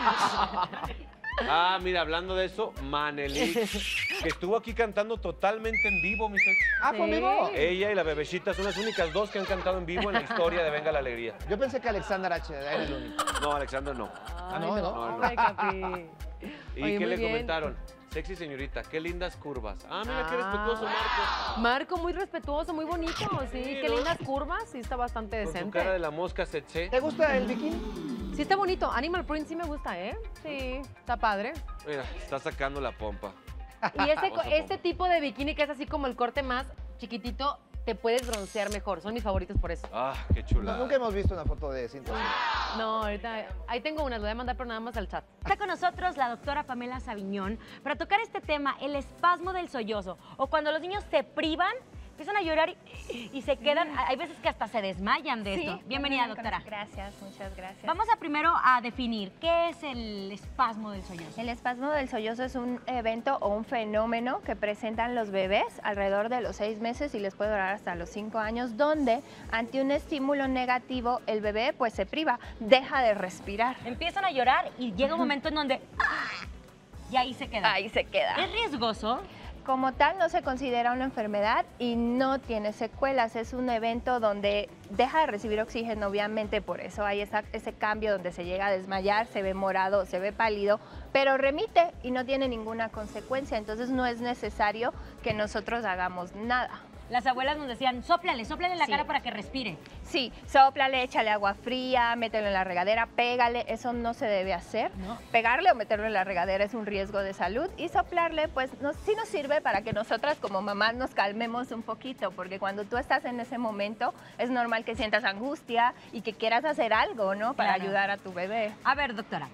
así. Ah, mira, hablando de eso, Manelik, que estuvo aquí cantando totalmente en vivo, mi sex. Ah, ¿fue en vivo? Ella y la bebecita son las únicas dos que han cantado en vivo en la historia de Venga la Alegría. Yo pensé que Alexander H. era el único. No, Alexander no. Ah, no, no. No, no. Ay, Capi. ¿Y Oye, qué muy le bien. comentaron? Sexy señorita, qué lindas curvas. Ah, mira qué Ah. respetuoso Marco. Marco, muy respetuoso, muy bonito. Sí, Sí, qué ¿no? lindas curvas. Sí, está bastante Con su decente. cara de la mosca Setse. ¿Te gusta el bikini? Sí, está bonito. Animal Print sí me gusta, ¿eh? Sí, está padre. Mira, está sacando la pompa. Y este, Vamos a este pompa. tipo de bikini que es así como el corte más chiquitito, te puedes broncear mejor. Son mis favoritos por eso. Ah, qué chula. Nunca hemos visto una foto de Cintia. No, ahorita ahí tengo una, lo voy a mandar pero nada más al chat. Está con nosotros la doctora Pamela Sabiñón para tocar este tema, el espasmo del sollozo, o cuando los niños se privan, empiezan a llorar y, y se quedan, hay veces que hasta se desmayan de esto. Bienvenida, doctora. Gracias, muchas gracias. Vamos a primero a definir, ¿qué es el espasmo del sollozo? El espasmo del sollozo es un evento o un fenómeno que presentan los bebés alrededor de los seis meses y les puede durar hasta los cinco años, donde ante un estímulo negativo el bebé pues se priva, deja de respirar. Empiezan a llorar y llega un momento en donde ¡ah! Y ahí se queda. Ahí se queda. ¿Es riesgoso? Como tal no se considera una enfermedad y no tiene secuelas, es un evento donde deja de recibir oxígeno, obviamente por eso hay esa, ese cambio donde se llega a desmayar, se ve morado, se ve pálido, pero remite y no tiene ninguna consecuencia, entonces no es necesario que nosotros hagamos nada. Las abuelas nos decían, sóplale, sóplale en la Sí. cara para que respire. Sí, sóplale, échale agua fría, mételo en la regadera, pégale, eso no se debe hacer. No. Pegarle o meterlo en la regadera es un riesgo de salud y soplarle pues no, sí nos sirve para que nosotras como mamás nos calmemos un poquito, porque cuando tú estás en ese momento es normal que sientas angustia y que quieras hacer algo, ¿no? Para Claro. ayudar a tu bebé. A ver, doctora,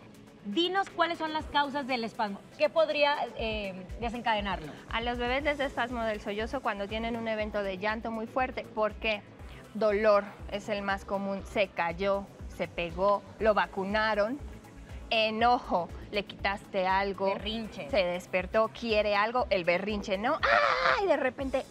dinos cuáles son las causas del espasmo. ¿Qué podría eh, desencadenarlo? A los bebés les da espasmo del sollozo cuando tienen un evento de llanto muy fuerte. ¿Por qué? Dolor es el más común. Se cayó, se pegó, lo vacunaron. Enojo, le quitaste algo. Berrinche. Se despertó, quiere algo, el berrinche, ¿no? ¡Ah! Y de repente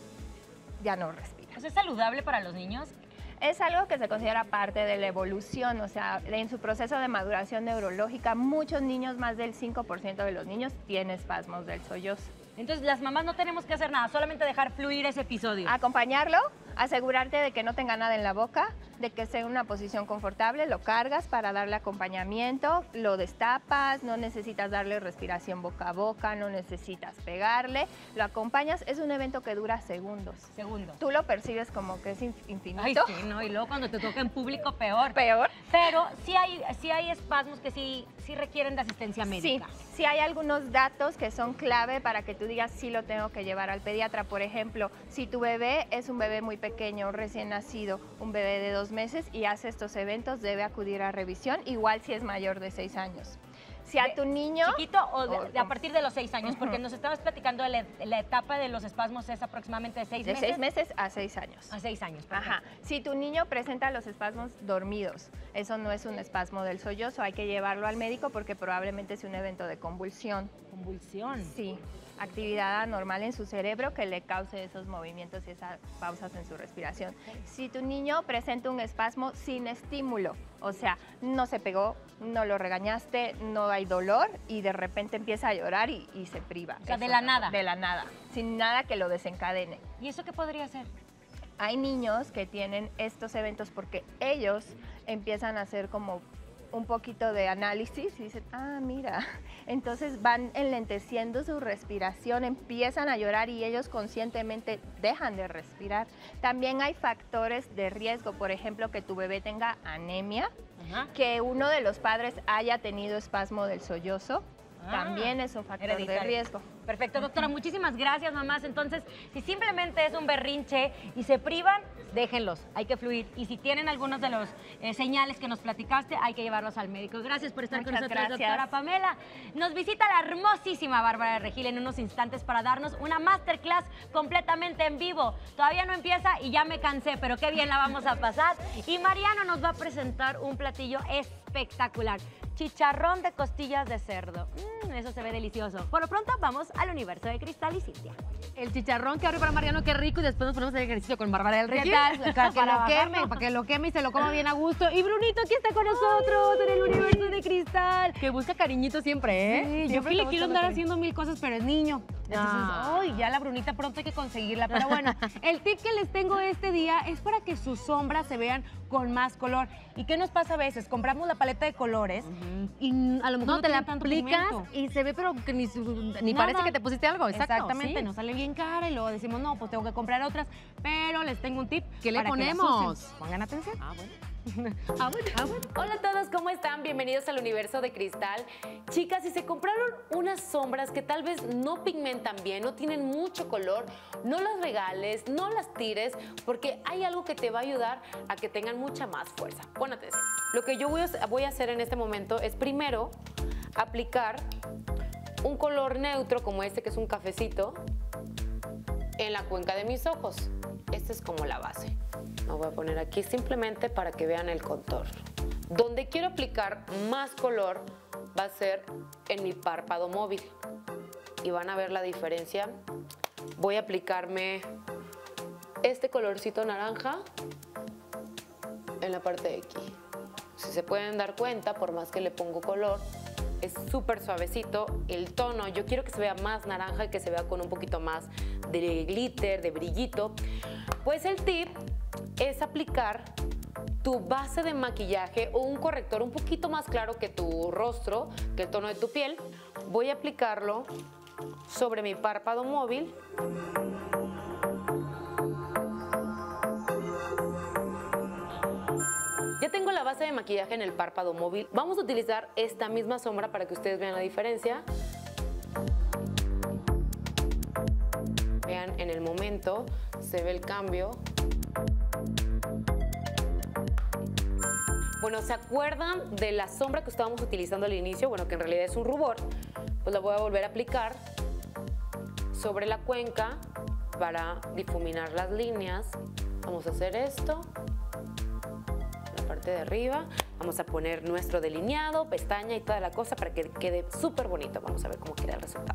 ya no respira. ¿Es saludable para los niños? Es algo que se considera parte de la evolución, o sea, en su proceso de maduración neurológica, muchos niños, más del cinco por ciento de los niños, tienen espasmos del sollozo. Entonces, las mamás no tenemos que hacer nada, solamente dejar fluir ese episodio. Acompañarlo, asegurarte de que no tenga nada en la boca, de que esté en una posición confortable, lo cargas para darle acompañamiento, lo destapas, no necesitas darle respiración boca a boca, no necesitas pegarle, lo acompañas, es un evento que dura segundos. Segundos. Tú lo percibes como que es infinito. Ay, sí, ¿no? Y luego cuando te toca en público, peor. Peor. Pero sí hay, sí hay espasmos que sí, sí requieren de asistencia médica. Sí, sí hay algunos datos que son clave para que tú digas sí lo tengo que llevar al pediatra. Por ejemplo, si tu bebé es un bebé muy pequeño, recién nacido, un bebé de dos meses y hace estos eventos, debe acudir a revisión, igual si es mayor de seis años. Si a tu niño... ¿Chiquito o de, de a partir de los seis años? Uh-huh. Porque nos estabas platicando de la, la etapa de los espasmos es aproximadamente de seis de meses. De seis meses a seis años. A seis años. Ajá. Si tu niño presenta los espasmos dormidos, eso no es un espasmo del sollozo, hay que llevarlo al médico porque probablemente es un evento de convulsión. ¿Convulsión? Sí. Actividad anormal en su cerebro que le cause esos movimientos y esas pausas en su respiración. Si tu niño presenta un espasmo sin estímulo, o sea, no se pegó, no lo regañaste, no hay dolor y de repente empieza a llorar y, y se priva. O sea, eso, de la nada. De la nada, sin nada que lo desencadene. ¿Y eso qué podría ser? Hay niños que tienen estos eventos porque ellos empiezan a hacer como un poquito de análisis y dicen, ah, mira, entonces van enlenteciendo su respiración, empiezan a llorar y ellos conscientemente dejan de respirar. También hay factores de riesgo, por ejemplo, que tu bebé tenga anemia, Ajá. que uno de los padres haya tenido espasmo del sollozo, ah, también es un factor hereditario. de riesgo. Perfecto, doctora, muchísimas gracias, mamás. Entonces, si simplemente es un berrinche y se privan, déjenlos, hay que fluir. Y si tienen algunos de los eh, señales que nos platicaste, hay que llevarlos al médico. Gracias por estar Muchas con nosotros, gracias. doctora Pamela. Nos visita la hermosísima Bárbara Regil en unos instantes para darnos una masterclass completamente en vivo. Todavía no empieza y ya me cansé, pero qué bien la vamos a pasar. Y Mariano nos va a presentar un platillo espectacular. Chicharrón de costillas de cerdo. Mm, eso se ve delicioso. Por lo pronto, vamos al universo de Cristal y Cintia. El chicharrón que abre para Mariano, qué rico. Y después nos ponemos el ejercicio con Bárbara del Regil. ¿Qué tal? Para que Para lo queme, bajarlo. para que lo queme y se lo coma bien a gusto. Y Brunito aquí está con nosotros en el universo de Cristal. Que busca cariñito siempre, ¿eh? Sí, yo Siempre que le está quiero buscando andar cariño. haciendo mil cosas, pero es niño. Entonces, Ah. ¡ay! Ya la Brunita pronto hay que conseguirla. Pero bueno, el tip que les tengo este día es para que sus sombras se vean con más color. ¿Y qué nos pasa a veces? Compramos la paleta de colores y a lo mejor no, No, te la tiene tanto aplicas pigmento. y se ve, pero que ni, su- ni Nada. parece que te pusiste algo. Exacto. Exactamente, sí. nos sale bien cara y luego decimos, no, pues tengo que comprar otras. Pero les tengo un tip. ¿Qué le para que las ponemos? usen. Pongan atención. Ah, bueno. Ah, bueno, ah, bueno. Hola a todos, ¿cómo están? Bienvenidos al universo de Cristal. Chicas, si se compraron unas sombras que tal vez no pigmentan bien, no tienen mucho color, no las regales, no las tires, porque hay algo que te va a ayudar a que tengan mucha más fuerza. Pon atención. Lo que yo voy a, voy a hacer en este momento es primero aplicar un color neutro como este, que es un cafecito, en la cuenca de mis ojos. Esta es como la base. Lo voy a poner aquí simplemente para que vean el contorno. Donde quiero aplicar más color va a ser en mi párpado móvil. Y van a ver la diferencia. Voy a aplicarme este colorcito naranja en la parte de aquí. Si se pueden dar cuenta, por más que le pongo color, es súper suavecito el tono. Yo quiero que se vea más naranja y que se vea con un poquito más de glitter, de brillito. Pues el tip es aplicar tu base de maquillaje o un corrector un poquito más claro que tu rostro, que el tono de tu piel. Voy a aplicarlo sobre mi párpado móvil. Ya tengo la base de maquillaje en el párpado móvil. Vamos a utilizar esta misma sombra para que ustedes vean la diferencia. Vean, en el momento se ve el cambio. bueno, ¿se acuerdan de la sombra que estábamos utilizando al inicio? Bueno, que en realidad es un rubor. Pues la voy a volver a aplicar sobre la cuenca para difuminar las líneas. Vamos a hacer esto. La parte de arriba. Vamos a poner nuestro delineado, pestaña y toda la cosa para que quede súper bonito. Vamos a ver cómo queda el resultado.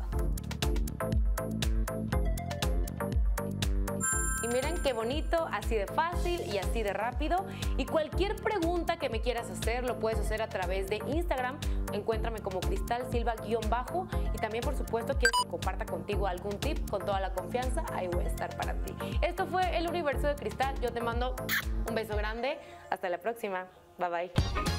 Y miren qué bonito, así de fácil y así de rápido. Y cualquier pregunta que me quieras hacer, lo puedes hacer a través de Instagram. Encuéntrame como Cristal Silva-bajo. Y también, por supuesto, quieres que comparta contigo algún tip, con toda la confianza, ahí voy a estar para ti. Esto fue El Universo de Cristal. Yo te mando un beso grande. Hasta la próxima. Bye, bye.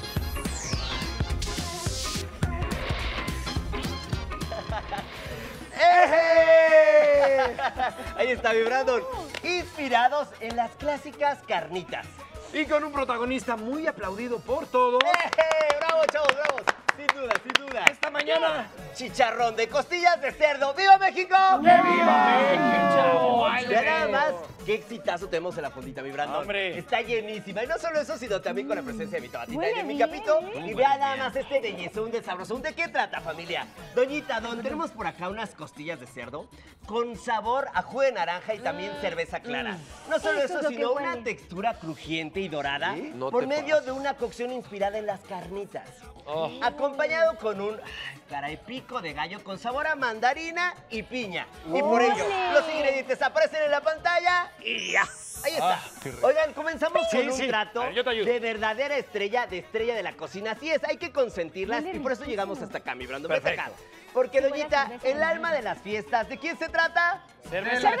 ¡Eje! Ahí está vibrando. Inspirados en las clásicas carnitas. Y con un protagonista muy aplaudido por todos. ¡Eje! ¡Bravo, chavos, bravos! Sin duda, sin duda. Esta mañana, chicharrón de costillas de cerdo. ¡Viva México! ¡Que viva México! Vea nada más qué exitazo tenemos en la fondita, mi Brandon. ¡Hombre! Está llenísima. Y no solo eso, sino también con la presencia de mi tomatita y Huele de mi bien, capito. ¿eh? Y vea nada más este bellezón de sabrosón. ¿De qué trata, familia? Doñita Don, tenemos por acá unas costillas de cerdo con sabor a jugo de naranja y también cerveza clara. No solo Eso eso, es lo que sino huele. una textura crujiente y dorada ¿Sí? No por te medio pases. de una cocción inspirada en las carnitas. Oh. Acompañado con un ay, caray pico de gallo con sabor a mandarina y piña. Y por ello, ¡Ole! los ingredientes aparecen en la pantalla y ya. Ahí está. Ah, qué rico. Oigan, comenzamos Sí, con un sí. trato A ver, yo te ayudo. de verdadera estrella, de estrella de la cocina. Así es, hay que consentirlas Huele y por eso riquísimo. llegamos hasta acá, mi Brando. Vete Perfecto. acá. Porque, Qué buena Doñita, cerveza, el ¿no? alma de las fiestas, ¿de quién se trata? ¡Cerveza!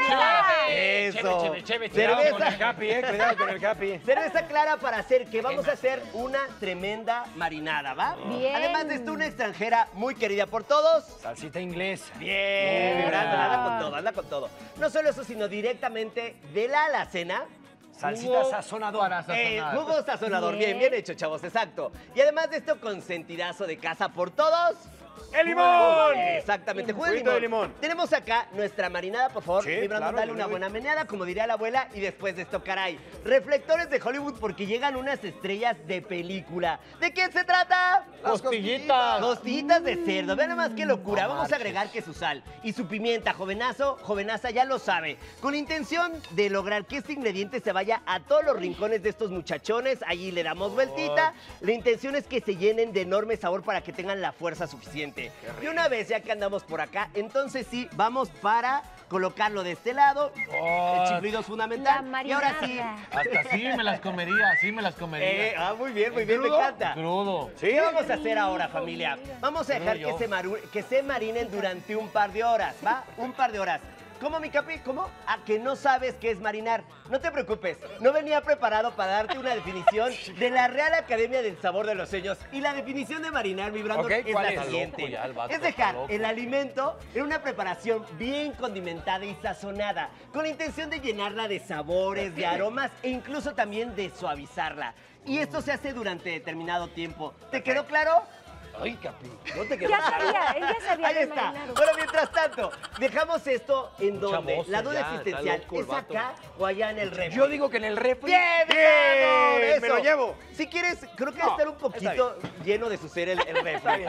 Eso. Cheve, cheve, cheve. Cuidado con el capi, eh. Cuidado con el capi. Cerveza clara para hacer que vamos a hacer una tremenda marinada, ¿va? Bien. Además de esto, una extranjera muy querida por todos. Salsita inglesa. Bien, Bien. Brandon, anda con todo, anda con todo. No solo eso, sino directamente de la alacena. Salsita jugo- sazonadora. Eh, jugo sazonador, bien. Bien. bien, hecho, chavos, exacto. Y además de esto, consentidazo de casa por todos. ¡El limón! Exactamente, jugo de Juguito limón. de limón. Tenemos acá nuestra marinada, por favor. Sí, Mi Brandon, claro, dale yo una le doy. buena meneada, como diría la abuela. Y después de esto, caray, reflectores de Hollywood porque llegan unas estrellas de película. ¿De quién se trata? Costillitas. Costillitas de cerdo. Vean nada más qué locura. Vamos a agregar que su sal y su pimienta, jovenazo, jovenaza, ya lo sabe. Con la intención de lograr que este ingrediente se vaya a todos los rincones de estos muchachones. Allí le damos vueltita. La intención es que se llenen de enorme sabor para que tengan la fuerza suficiente. Y una vez ya que andamos por acá, entonces sí, vamos para colocarlo de este lado. El chiflido es fundamental. La Y ahora sí. marinada. Hasta así me las comería, así me las comería. Eh, ah, muy bien, muy bien, me encanta. Crudo. ¿Qué vamos a hacer ahora, familia? Vamos a dejar Creo yo. que se, maru- que se marinen durante un par de horas, ¿va? Un par de horas. ¿Cómo, mi capi? ¿Cómo? ¿A que no sabes qué es marinar? No te preocupes, no venía preparado para darte una definición de la Real Academia del Sabor de los Sueños. Y la definición de marinar, mi Brandon, Ok, es ¿cuál la es? siguiente. Loco ya, el vato, Es dejar está loco. el alimento en una preparación bien condimentada y sazonada, con la intención de llenarla de sabores, de aromas e incluso también de suavizarla. Y esto se hace durante determinado tiempo. ¿Te quedó claro? Ay, capi. ¿No te quedó Ya claro? sabía, él ya sabía Ahí de está. marinar. Bueno, mientras tanto, dejamos esto en Mucha donde. voz La duda ya, está existencial, loco el ¿es vato. acá o allá en el refri? Yo digo que en el refri. ¡Bien, Brandon! ¡Bien! ¡Me Eso. lo llevo! Si quieres, creo que No, va a estar un está poquito lleno de su ser el, el refri.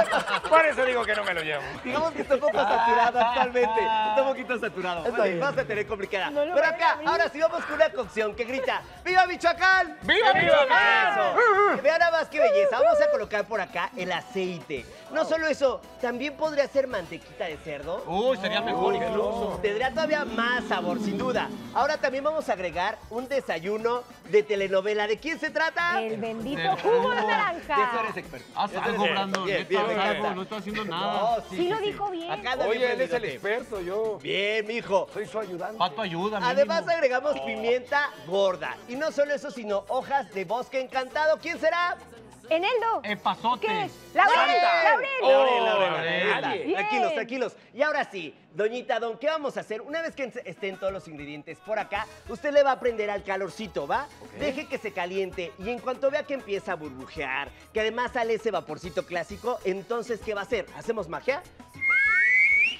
Por eso digo que no me lo llevo. Digamos que está un poco saturado actualmente. Está un poquito saturado. Está Bueno, bien. vas a tener complicada. No lo Pero vayan acá, a abrir. ahora sí vamos con una cocción que grita ¡Viva Michoacán! ¡Viva Michoacán! Eso. Vean nada más qué belleza. Vamos a colocar por acá el aceite. No solo eso, también podría ser mantequita de cerdo. Uy, sería mejor incluso. Tendría todavía más sabor, sin duda. Ahora también vamos a agregar un desayuno de telenovela. ¿De quién se trata? El bendito Del jugo de jugo. naranja. De eso eres experto. Haz De eso algo, eres- Brandon. Bien, neta, bien, me haz algo, encanta. no estoy haciendo nada. No, Sí lo dijo bien. Acá anda Oye, bien él es el prendidote. experto, yo. Bien, mijo. Soy su ayudante. Pato, ayuda, mínimo. Además agregamos pimienta gorda. Y no solo eso, sino hojas de bosque encantado. ¿Quién será? Eneldo. Epazote. ¿Qué es? ¡Laurel! Santa. ¡Laurel! Laurel, Laurel, Oh, Laurel, ahí está. Bien. Tranquilos, tranquilos. Y ahora sí, doñita Don, ¿qué vamos a hacer? Una vez que estén todos los ingredientes por acá, usted le va a prender al calorcito, ¿va? Deje que se caliente y en cuanto vea que empieza a burbujear, que además sale ese vaporcito clásico, entonces, ¿qué va a hacer? ¿Hacemos magia?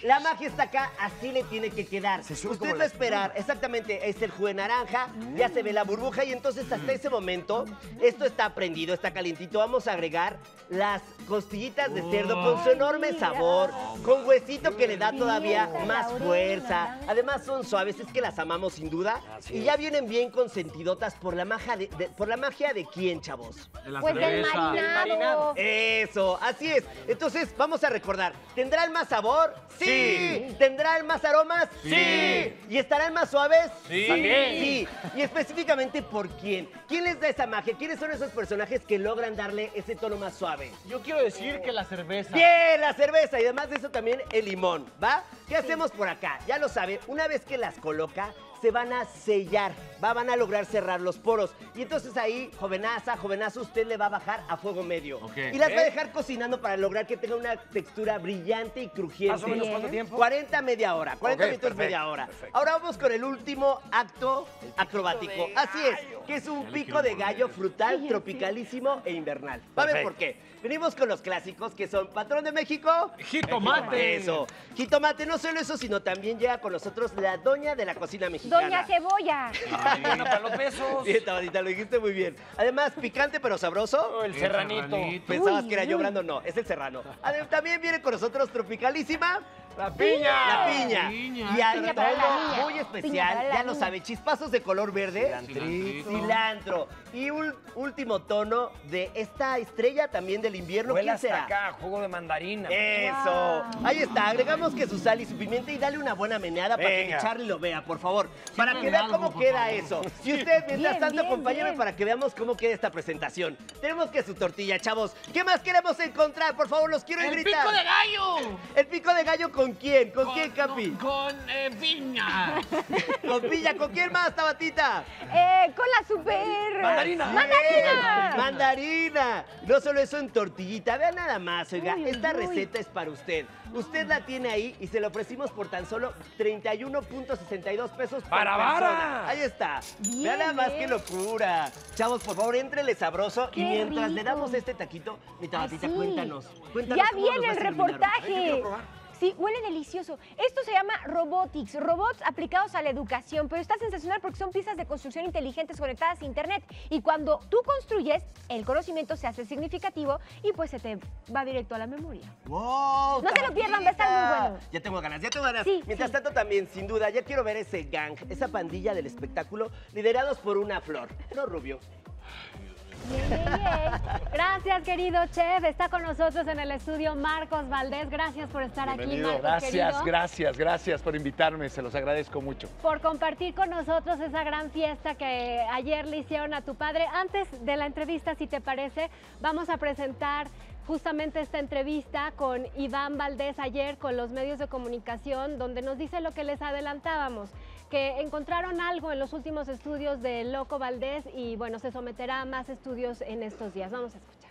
La magia está acá, así le tiene que quedar. Usted va a esperar, exactamente, es el jugo de naranja, ya se ve la burbuja y entonces hasta ese momento, esto está prendido, está calientito. Vamos a agregar las costillitas de cerdo con su enorme sabor, con huesito que le da todavía más fuerza. Además son suaves, es que las amamos sin duda. Y ya vienen bien consentidotas por la magia de, de- por la magia de quién, chavos. De la Pues del cerveza. marinado. Del marinado. Eso, así es. Entonces, vamos a recordar, ¿tendrá el más sabor? Sí. Sí. ¿Tendrá el más aromas? Sí. ¿Y estarán más suaves? Sí. También. Sí. ¿Y específicamente por quién? ¿Quién les da esa magia? ¿Quiénes son esos personajes que logran darle ese tono más suave? Yo quiero decir que la cerveza. Bien, la cerveza y además de eso también el limón, ¿va? ¿Qué hacemos por acá? Ya lo sabe, una vez que las coloca, se van a sellar, va, van a lograr cerrar los poros. Y entonces ahí, jovenaza, jovenazo, usted le va a bajar a fuego medio. Ok. Y las va a ¿Eh? dejar cocinando para lograr que tenga una textura brillante y crujiente. ¿Más o menos cuánto tiempo? cuarenta, media hora. cuarenta Ok, minutos, perfecto, media hora. perfecto. Ahora vamos con el último acto acrobático. de Así es, que es un Ya le pico quiero de poner. gallo frutal, tropicalísimo e invernal. ¿Va a ver Perfecto. por qué? Venimos con los clásicos que son Patrón de México. Jitomate. Eso. Jitomate, no solo eso, sino también llega con nosotros la doña de la cocina mexicana. Doña Cebolla. Ay, bueno, para los besos. Bien, Tabadita, lo dijiste muy bien. Además, picante pero sabroso. el serranito. Pensabas Uy, que era yo uy. Brando, no, es el serrano. Además, también viene con nosotros tropicalísima. La piña. La piña. Piña. Y a Piña para la todo niña. muy Piña especial, para la ya lo niña. sabe, chispazos de color verde. Cilantrito. Cilantro. Y un último tono de esta estrella también del invierno. Huele ¿Quién hasta será? acá, jugo de mandarina. Eso. Ahí está. Agregamos que su sal y su pimienta y dale una buena meneada para que Venga. Charlie lo vea, por favor. Para que Sírveme vea algo, cómo por queda favor. eso. Y usted, mientras Bien, tanto, bien, acompáñeme bien. para que veamos cómo queda esta presentación. Tenemos que su tortilla, chavos. ¿Qué más queremos encontrar? Por favor, los quiero ¡El gritar. pico de gallo! ¿El pico de gallo con quién? ¿Con, Con- quién, Capi? Con eh, piña. Con piña. ¿Con quién más, Tabatita? Eh, con la super. Mandarina. ¡Mandarina! Mandarina. No solo eso en tortillita. Vean nada más, oiga. Uy, uy, esta uy. receta es para usted. Usted la tiene ahí y se la ofrecimos por tan solo treinta y uno punto sesenta y dos pesos por ¡Bara, persona. bara! Ahí está. Bien, Vean nada más bien. qué locura. Chavos, por favor, éntrele sabroso. Qué y mientras le rico. damos este taquito, mi Tabatita, Ay, sí. cuéntanos. Cuéntanos Ya cómo nos viene vas el a iluminar. Ay, yo quiero reportaje. probar. Sí, huele delicioso. Esto se llama Robotics, robots aplicados a la educación, pero está sensacional porque son piezas de construcción inteligentes conectadas a internet. Y cuando tú construyes, el conocimiento se hace significativo y pues se te va directo a la memoria. ¡Wow! No se lo pierdan, va a estar muy bueno. Ya tengo ganas, ya tengo ganas. Sí, Mientras sí. tanto, también, sin duda, ya quiero ver ese gang, esa pandilla del espectáculo, liderados por una flor. No, Rubio. Bien, bien, bien. Gracias, querido chef. Está con nosotros en el estudio Marcos Valdés. Gracias por estar aquí, Marcos, Gracias, querido. gracias, gracias por invitarme, se los agradezco mucho. Por compartir con nosotros esa gran fiesta que ayer le hicieron a tu padre. Antes de la entrevista, si te parece, vamos a presentar justamente esta entrevista con Iván Valdés ayer con los medios de comunicación, donde nos dice lo que les adelantábamos, que encontraron algo en los últimos estudios de Loco Valdés y bueno, se someterá a más estudios en estos días. Vamos a escuchar.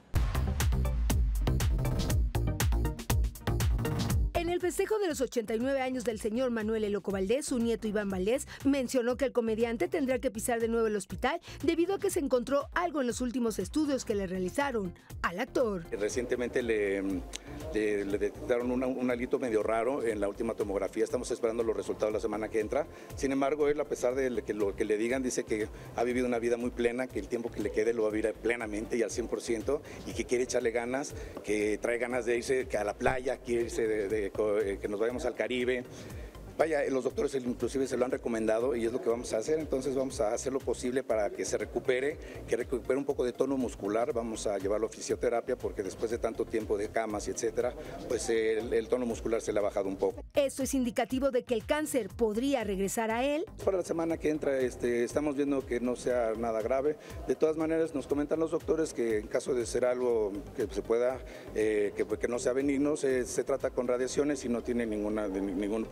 En el festejo de los ochenta y nueve años del señor Manuel El Loco Valdés, su nieto Iván Valdés mencionó que el comediante tendrá que pisar de nuevo el hospital debido a que se encontró algo en los últimos estudios que le realizaron al actor. Recientemente le, le, le detectaron una- un alito medio raro en la última tomografía. Estamos esperando los resultados la semana que entra. Sin embargo, él, a pesar de que lo que le digan, dice que ha vivido una vida muy plena, que el tiempo que le quede lo va a vivir plenamente y al cien por ciento y que quiere echarle ganas, que trae ganas de irse que a la playa, quiere irse de, de- co- eh, que nos vayamos al Caribe. Vaya, los doctores inclusive se lo han recomendado y es lo que vamos a hacer, entonces vamos a hacer lo posible para que se recupere, que recupere un poco de tono muscular, vamos a llevarlo a fisioterapia porque después de tanto tiempo de camas y etcétera, pues el, el tono muscular se le ha bajado un poco. Esto es indicativo de que el cáncer podría regresar a él. Para la semana que entra este, estamos viendo que no sea nada grave, de todas maneras nos comentan los doctores que en caso de ser algo que se pueda, eh, que, que no sea benigno, se, se trata con radiaciones y no tiene ninguna, ningún problema.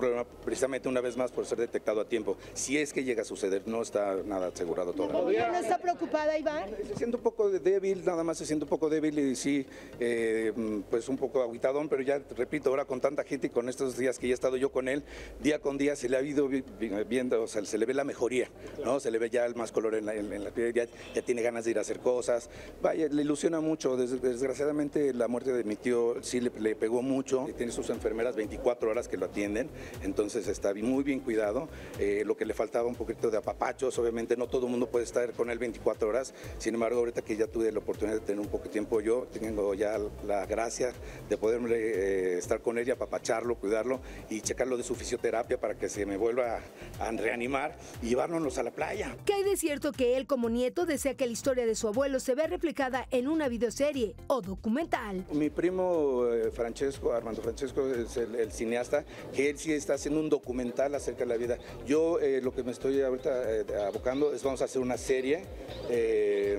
precisamente una vez más por ser detectado a tiempo. Si es que llega a suceder, no está nada asegurado todavía. ¿No está preocupada, Iván? Se siente un poco débil, nada más se siente un poco débil y sí, eh, pues un poco agüitadón, pero ya, repito, ahora con tanta gente y con estos días que ya he estado yo con él, día con día se le ha ido viendo, o sea, se le ve la mejoría, ¿no? Se le ve ya más color en la, en, en la piel, ya, ya tiene ganas de ir a hacer cosas. Vaya, le ilusiona mucho. Des, desgraciadamente la muerte de mi tío sí le, le pegó mucho. Tiene sus enfermeras veinticuatro horas que lo atienden, entonces está muy bien cuidado. Eh, lo que le faltaba un poquito de apapachos, obviamente no todo el mundo puede estar con él veinticuatro horas, sin embargo ahorita que ya tuve la oportunidad de tener un poco de tiempo, yo tengo ya la gracia de poder eh, estar con él y apapacharlo, cuidarlo y checarlo de su fisioterapia para que se me vuelva a, a reanimar y llevárnoslos a la playa. ¿Qué hay de cierto que él como nieto desea que la historia de su abuelo se vea reflejada en una videoserie o documental? Mi primo eh, Francesco, Armando Francesco, es el, el cineasta, que él sí está haciendo un documental acerca de la vida. Yo eh, lo que me estoy ahorita eh, abocando es vamos a hacer una serie, eh,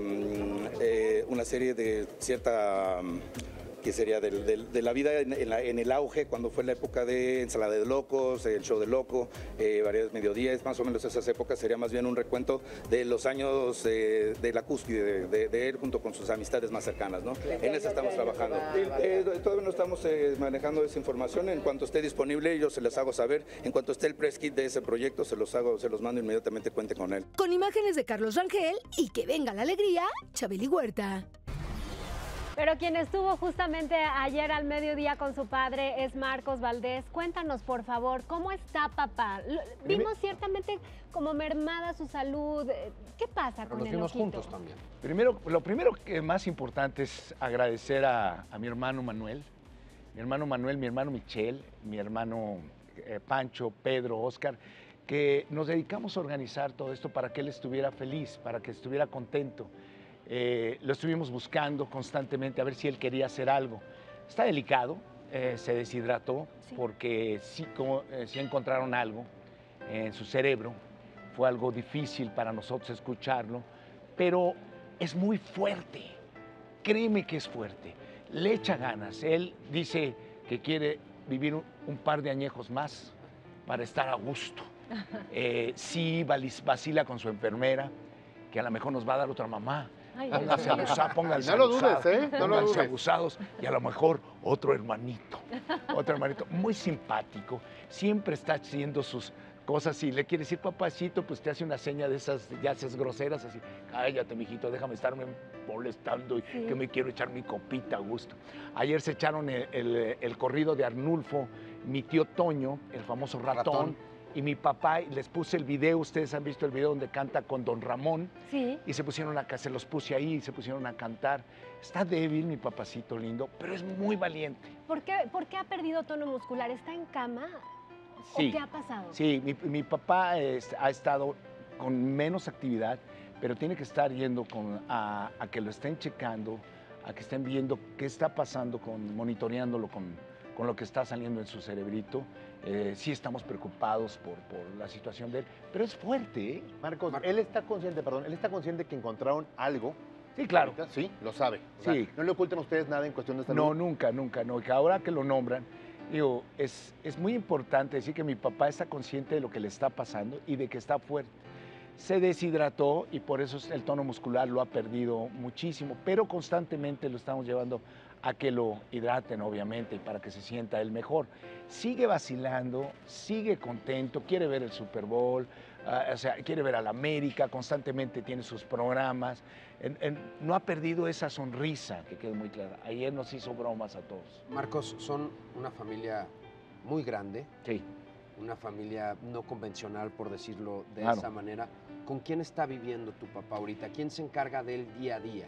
eh, una serie de cierta... que sería de, de, de la vida en, en, la, en el auge, cuando fue la época de Ensalada de Locos, el Show de Loco, eh, varios mediodías, más o menos esas épocas, sería más bien un recuento de los años eh, de la cúspide de, de, de él junto con sus amistades más cercanas, ¿no? En eso estamos trabajando. Eh, todavía no estamos eh, manejando esa información, en cuanto esté disponible yo se les hago saber, en cuanto esté el press kit de ese proyecto se los hago, se los mando inmediatamente, cuente con él. Con imágenes de Carlos Rangel y que venga la alegría, Chabeli Huerta. Pero quien estuvo justamente ayer al mediodía con su padre es Marcos Valdés. Cuéntanos, por favor, ¿cómo está papá? Vimos ciertamente como mermada su salud. ¿Qué pasa con el ojito? Juntos también. Primero, lo primero que más importante es agradecer a, a mi hermano Manuel, mi hermano Manuel, mi hermano Michel, mi hermano eh, Pancho, Pedro, Oscar, que nos dedicamos a organizar todo esto para que él estuviera feliz, para que estuviera contento. Eh, lo estuvimos buscando constantemente a ver si él quería hacer algo. Está delicado, eh, se deshidrató sí. porque sí, como, eh, sí encontraron algo en su cerebro. Fue algo difícil para nosotros escucharlo, pero es muy fuerte. Créeme que es fuerte. Le echa ganas. Él dice que quiere vivir un, un par de añejos más para estar a gusto. Eh, sí, vacila con su enfermera, que a lo mejor nos va a dar otra mamá. Ay, pónganse abusados, pónganse no lo dudes, abusados, ¿eh? No lo pónganse dudes. abusados y a lo mejor otro hermanito, otro hermanito muy simpático, siempre está haciendo sus cosas y le quiere decir papacito, pues te hace una seña de esas, ya haces groseras, así, cállate mijito, déjame estarme molestando y sí. que me quiero echar mi copita a gusto. Ayer se echaron el, el, el corrido de Arnulfo, mi tío Toño, el famoso ratón, ratón. Y mi papá, les puse el video, ustedes han visto el video donde canta con Don Ramón. Sí. Y se pusieron a, se los puse ahí y se pusieron a cantar. Está débil mi papacito lindo, pero es muy valiente. ¿Por qué, por qué ha perdido tono muscular? ¿Está en cama? Sí. ¿O qué ha pasado? Sí, mi, mi papá es, ha estado con menos actividad, pero tiene que estar yendo con, a, a que lo estén checando, a que estén viendo qué está pasando, con, monitoreándolo con, con lo que está saliendo en su cerebrito. Eh, sí estamos preocupados por, por la situación de él, pero es fuerte, ¿eh? Marcos, Mar él está consciente, perdón, él está consciente que encontraron algo. Sí, claro. Ahorita, sí, lo sabe. O Sí. sea, ¿no le ocultan a ustedes nada en cuestión de salud? No, nunca, nunca, no. Que ahora que lo nombran, digo, es, es muy importante decir que mi papá está consciente de lo que le está pasando y de que está fuerte. Se deshidrató y por eso el tono muscular lo ha perdido muchísimo, pero constantemente lo estamos llevando a que lo hidraten, obviamente, y para que se sienta él mejor. Sigue vacilando, sigue contento, quiere ver el Super Bowl, uh, o sea, quiere ver a la América, constantemente tiene sus programas. En, en, no ha perdido esa sonrisa, que quede muy clara. Ayer nos hizo bromas a todos. Marcos, son una familia muy grande. Sí. Una familia no convencional, por decirlo de Claro. esa manera. ¿Con quién está viviendo tu papá ahorita? ¿Quién se encarga del día a día?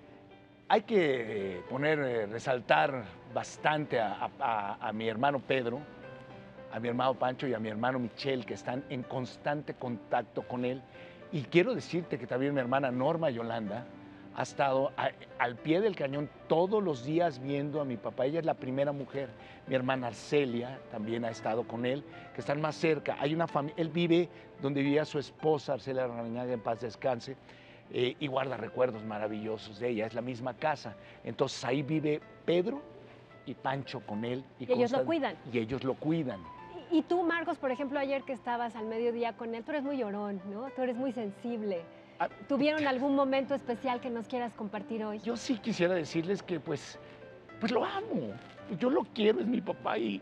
Hay que poner, eh, resaltar bastante a, a, a mi hermano Pedro, a mi hermano Pancho y a mi hermano Michel, que están en constante contacto con él. Y quiero decirte que también mi hermana Norma Yolanda ha estado a, al pie del cañón todos los días viendo a mi papá. Ella es la primera mujer. Mi hermana Arcelia también ha estado con él, que están más cerca. Hay una familia, él vive donde vivía su esposa, Arcelia Raniaga, en paz descanse. Eh, y guarda recuerdos maravillosos de ella, es la misma casa. Entonces ahí vive Pedro y Pancho con él. Y ellos lo cuidan. Y ellos lo cuidan. Y tú, Marcos, por ejemplo, ayer que estabas al mediodía con él, tú eres muy llorón, ¿no? Tú eres muy sensible. ¿Tuvieron algún momento especial que nos quieras compartir hoy? Yo sí quisiera decirles que pues, pues lo amo. Yo lo quiero, es mi papá y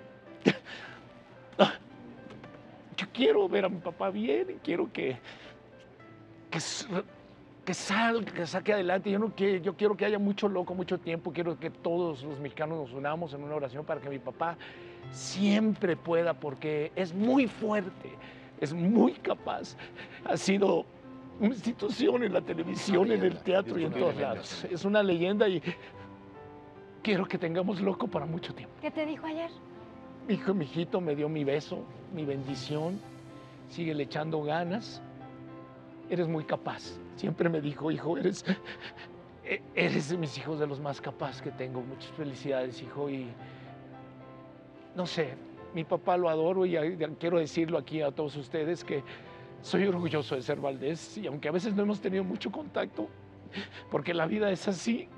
yo quiero ver a mi papá bien y quiero que, que, que salga, que saque adelante. Yo, no quiero, yo quiero que haya mucho loco, mucho tiempo. Quiero que todos los mexicanos nos unamos en una oración para que mi papá siempre pueda, porque es muy fuerte, es muy capaz. Ha sido una institución en la televisión, en el teatro y en todos lados. Es una leyenda y quiero que tengamos loco para mucho tiempo. ¿Qué te dijo ayer? Mi hijo, mi hijito me dio mi beso, mi bendición. Síguele echando ganas. Eres muy capaz. Siempre me dijo, hijo, eres, eres de mis hijos de los más capaces que tengo. Muchas felicidades, hijo. Y no sé, mi papá lo adoro y quiero decirlo aquí a todos ustedes que soy orgulloso de ser Valdés. Y aunque a veces no hemos tenido mucho contacto, porque la vida es así,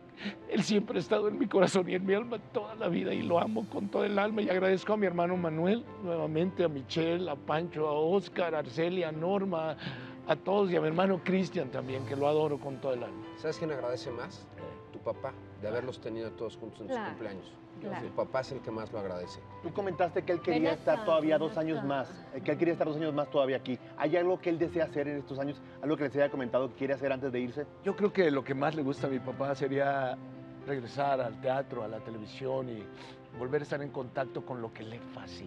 él siempre ha estado en mi corazón y en mi alma toda la vida y lo amo con todo el alma y agradezco a mi hermano Manuel, nuevamente a Michelle, a Pancho, a Oscar, a Arcelia, a Norma, a todos y a mi hermano Cristian también, que lo adoro con todo el alma. ¿Sabes quién agradece más? Tu papá, de haberlos tenido todos juntos en Claro, sus cumpleaños. claro. Tu papá es el que más lo agradece. Tú comentaste que él quería Ven estar acá, todavía ven dos años acá. más, eh, que él quería estar dos años más todavía aquí. ¿Hay algo que él desea hacer en estos años? ¿Algo que les haya comentado que quiere hacer antes de irse? Yo creo que lo que más le gusta a mi papá sería regresar al teatro, a la televisión y volver a estar en contacto con lo que le fascina.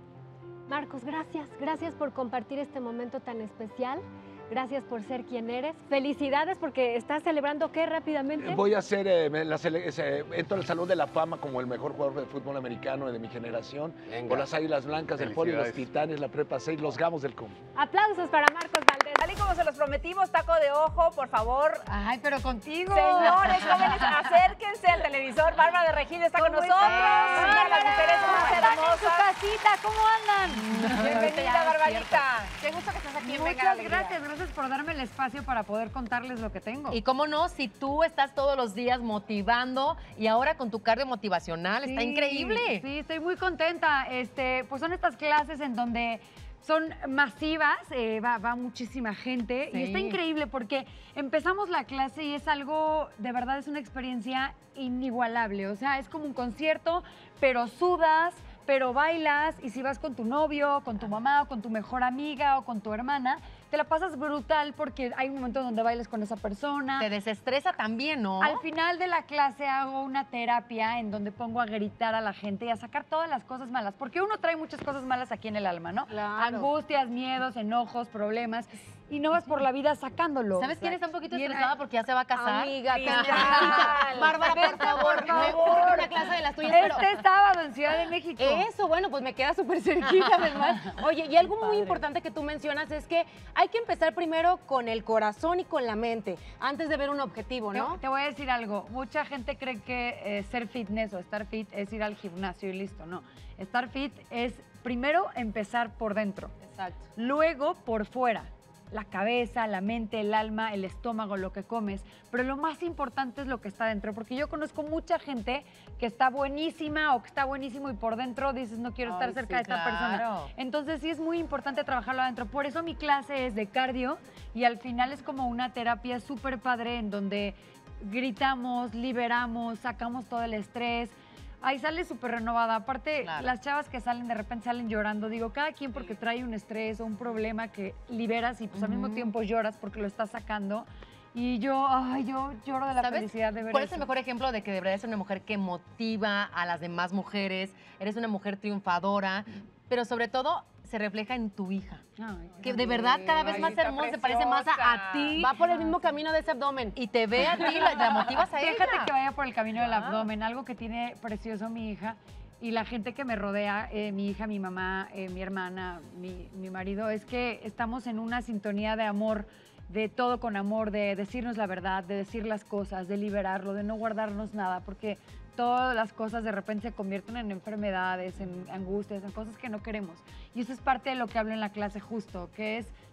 Marcos, gracias. Gracias por compartir este momento tan especial. Gracias por ser quien eres. Felicidades porque estás celebrando ¿qué rápidamente? Voy a hacer, eh, la sele- ese- entro al Salón de la Fama como el mejor jugador de fútbol americano de mi generación, Venga. con las Águilas Blancas, el Poli, los Felicidades. Titanes, la Prepa seis, los Gamos del Com. Aplausos para Marcos Valdés. Tal y como se los prometimos, taco de ojo, por favor. Ay, pero contigo. Señores, jóvenes, acérquense al televisor. Bárbara de Regil está con ¿Cómo nosotros. estás? Una de las mujeres más Están en su hermosas. casita, ¿cómo andan? Bienvenida, Barbarita. Qué gusto que estés aquí en Venga la Muchas Alegría. gracias, gracias por darme el espacio para poder contarles lo que tengo. Y cómo no, si tú estás todos los días motivando y ahora con tu cardio motivacional, está Sí, increíble. Sí, estoy muy contenta. Este, pues son estas clases en donde son masivas, eh, va, va muchísima gente Sí. y está increíble porque empezamos la clase y es algo, de verdad es una experiencia inigualable. O sea, es como un concierto, pero sudas, pero bailas y si vas con tu novio, con tu mamá o con tu mejor amiga o con tu hermana, te la pasas brutal porque hay un momento donde bailes con esa persona. Te desestresa también, ¿no? Al final de la clase hago una terapia en donde pongo a gritar a la gente y a sacar todas las cosas malas, porque uno trae muchas cosas malas aquí en el alma, ¿no? Claro. Angustias, miedos, enojos, problemas, y no vas por la vida sacándolo. ¿Sabes quién está un poquito Bien, estresada porque ya se va a casar? Amiga, Sí. carnal. Bárbara, por Vete, favor, por me urge favor. una clase de las tuyas, Este pero- sábado en Ciudad de México. Eso, bueno, pues me queda súper cerquita además. Oye, y algo muy importante que tú mencionas es que hay que empezar primero con el corazón y con la mente, antes de ver un objetivo, ¿no? Te, te voy a decir algo. Mucha gente cree que eh, ser fitness o estar fit es ir al gimnasio y listo. No. Estar fit es primero empezar por dentro. Exacto. Luego por fuera. La cabeza, la mente, el alma, el estómago, lo que comes. Pero lo más importante es lo que está dentro. Porque yo conozco mucha gente que está buenísima o que está buenísimo y por dentro dices no quiero estar Ay, cerca sí, de esta persona. claro. Entonces sí es muy importante trabajarlo adentro. Por eso mi clase es de cardio y al final es como una terapia súper padre en donde gritamos, liberamos, sacamos todo el estrés. Ahí sale súper renovada. Aparte, Claro. las chavas que salen de repente salen llorando. Digo, cada quien porque trae un estrés o un problema que liberas y pues al mismo Ujú. tiempo lloras porque lo estás sacando. Y yo, ay, yo lloro de la ¿Sabes felicidad de ver ¿Cuál eso. es el mejor ejemplo de que de verdad eres una mujer que motiva a las demás mujeres? Eres una mujer triunfadora, pero sobre todo se refleja en tu hija. Ay, Que de verdad cada vez Ay, más está hermosa, se parece más a, a preciosa. ti. Va por el mismo camino de ese abdomen y te ve a ti, la, la motivas a ella. Déjate que vaya por el camino del Ah. abdomen, algo que tiene precioso mi hija y la gente que me rodea, eh, mi hija, mi mamá, eh, mi hermana, mi, mi marido, es que estamos en una sintonía de amor, de todo con amor, de decirnos la verdad, de decir las cosas, de liberarlo, de no guardarnos nada, porque todas las cosas de repente se convierten en enfermedades, en angustias, en cosas que no queremos. Y eso es parte de lo que hablo en la clase justo, que es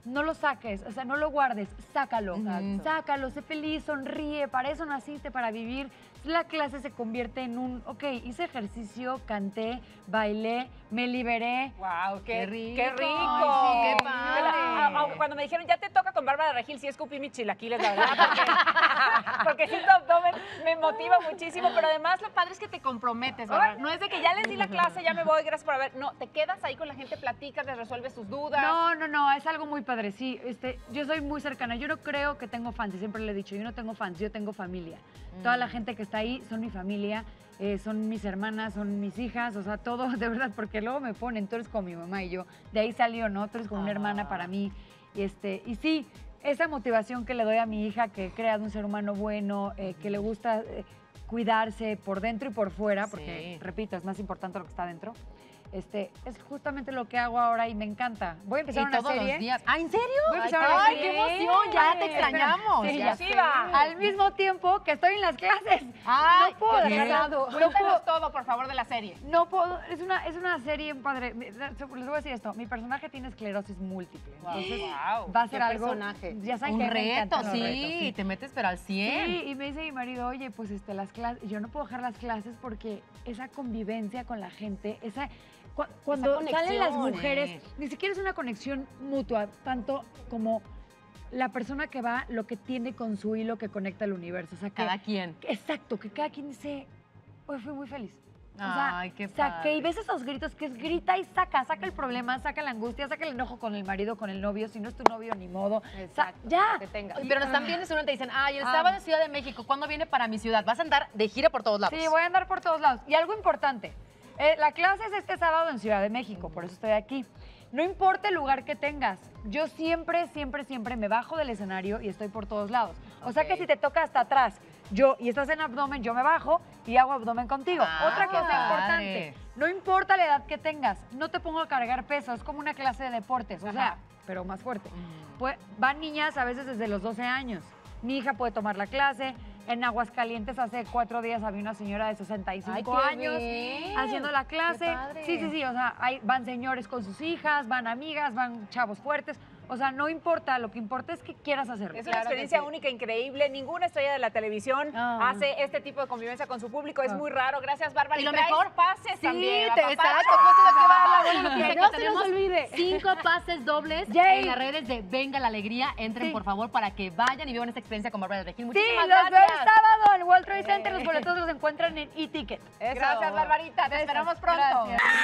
no lo saques, o sea, no lo guardes, sácalo. Exacto. Sácalo, sé feliz, sonríe, para eso naciste, para vivir. La clase se convierte en un, ok, hice ejercicio, canté, bailé, me liberé. ¡Wow! ¡Qué, ¡Qué rico! ¡Qué rico! Ay, sí, qué padre! A- a- Cuando me dijeron, ya te toca con Bárbara Regil, sí escupí mis chilaquiles, la verdad, porque, porque sí, tu abdomen me motiva muchísimo, pero además lo padre es que te comprometes, ¿verdad? No es de que ya les di la clase, ya me voy, gracias por haber. No, te quedas ahí con la gente, platicas, les resuelves sus dudas. No, no, no, es algo muy padre, sí. Este, yo soy muy cercana, yo no creo que tengo fans, y siempre le he dicho, yo no tengo fans, yo tengo familia. Mm. Toda la gente que está ahí son mi familia, eh, son mis hermanas, son mis hijas, o sea, todo, de verdad, porque luego me ponen, tú eres como mi mamá y yo, de ahí salió, ¿no? Tú eres como una hermana para mí. Y, este, y sí, esa motivación que le doy a mi hija, que crea de un ser humano bueno, eh, que le gusta eh, cuidarse por dentro y por fuera, porque, Sí. repito, es más importante lo que está dentro. Este, es justamente lo que hago ahora y me encanta. Voy a empezar Y una todos serie. los días. ¿Ah, en serio? Voy a empezar Ay, una ay, serie. qué emoción, ya te extrañamos. Sí, Ya ya sé. sí va. Al mismo tiempo que estoy en las clases. Ay, no puedo qué dejar- pesado. no Cuéntanos puedo- todo, por favor, de la serie. no puedo, es una, es una serie padre. Les voy a decir esto, mi personaje tiene esclerosis múltiple. Entonces Wow. va a ser Qué algo. personaje. Ya saben Un que me reto, encantan los sí, retos, te metes pero al cien. Sí, y me dice mi marido, oye, pues este, las clases, yo no puedo dejar las clases porque esa convivencia con la gente, esa. cu- Cuando conexión, salen las mujeres, eh. ni siquiera es una conexión mutua, tanto como la persona que va, lo que tiene con su hilo que conecta el universo. O sea, que, Cada quien. Exacto, que cada quien dice, hoy fui muy feliz. O sea, Ay, qué saqué padre. y ves esos gritos que es grita y saca, saca el problema, saca la angustia, saca el enojo con el marido, con el novio, si no es tu novio, ni modo. Sa- ya. Que tenga. Oye, pero nos están viendo y seguro te dicen, ay, el Ah. sábado en Ciudad de México, ¿cuándo viene para mi ciudad? Vas a andar de gira por todos lados. Sí, voy a andar por todos lados. Y algo importante, eh, la clase es este sábado en Ciudad de México, por eso estoy aquí. No importa el lugar que tengas, yo siempre, siempre, siempre me bajo del escenario y estoy por todos lados. O sea que si te toca hasta atrás, yo, y estás en abdomen, yo me bajo y hago abdomen contigo. Ah, Otra cosa padre. importante, no importa la edad que tengas, no te pongo a cargar peso, es como una clase de deportes, o sea, Ajá. pero más fuerte. Pues, van niñas a veces desde los doce años. Mi hija puede tomar la clase. En Aguascalientes hace cuatro días había una señora de sesenta y cinco Ay, qué años bien. haciendo la Qué clase. padre. Sí, sí, sí, o sea, hay- van señores con sus hijas, van amigas, van chavos fuertes. O sea, no importa, lo que importa es que quieras hacerlo. Es una experiencia única, increíble. Ninguna estrella de la televisión Ah. hace este tipo de convivencia con su público. Es Ah. muy raro. Gracias, Bárbara. Y lo traes mejor, pases sí, también. te- apapacho. exacto, justo lo que va a dar la buena noticia, Que que no se nos tenemos olvide. cinco pases dobles Yay. en las redes de Venga la Alegría. Entren, Sí. por favor, para que vayan y vivan esta experiencia con Bárbara Regil. Sí, Muchísimas los veo gracias. el sábado en World Trade Center. Los boletos los encuentran en e-ticket. Eso. Gracias, Barbarita. Te Besos. esperamos pronto.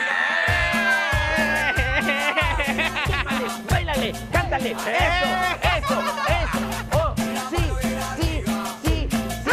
Gracias. ¡Báilale! ¡Cántale! ¡Eso! ¡Eso! ¡Eso! ¡Oh! ¡Sí! ¡Sí! ¡Sí! ¡Sí!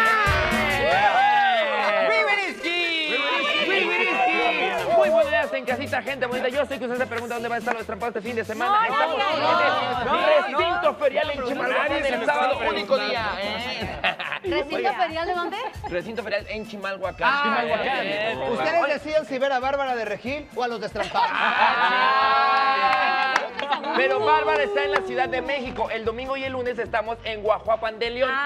¡Wibiriski! Muy buenos días en casita, gente bonita. Yo sé que usted se pregunta dónde va a estar los destrampados este fin de semana. No, Estamos no, en no, el recinto ferial en Chimalhuacán nadie se el me sábado, estaba único preguntando. día. ¿eh? ¿Recinto Oiga, ferial de dónde? Recinto ferial en Chimalhuacán. Ah, Chimalhuacán. bien. Eh, Ustedes oye, deciden si ver a Bárbara de Regil o a los destrampados. Pero Bárbara está en la Ciudad de México. El domingo y el lunes estamos en Guajuapan de León.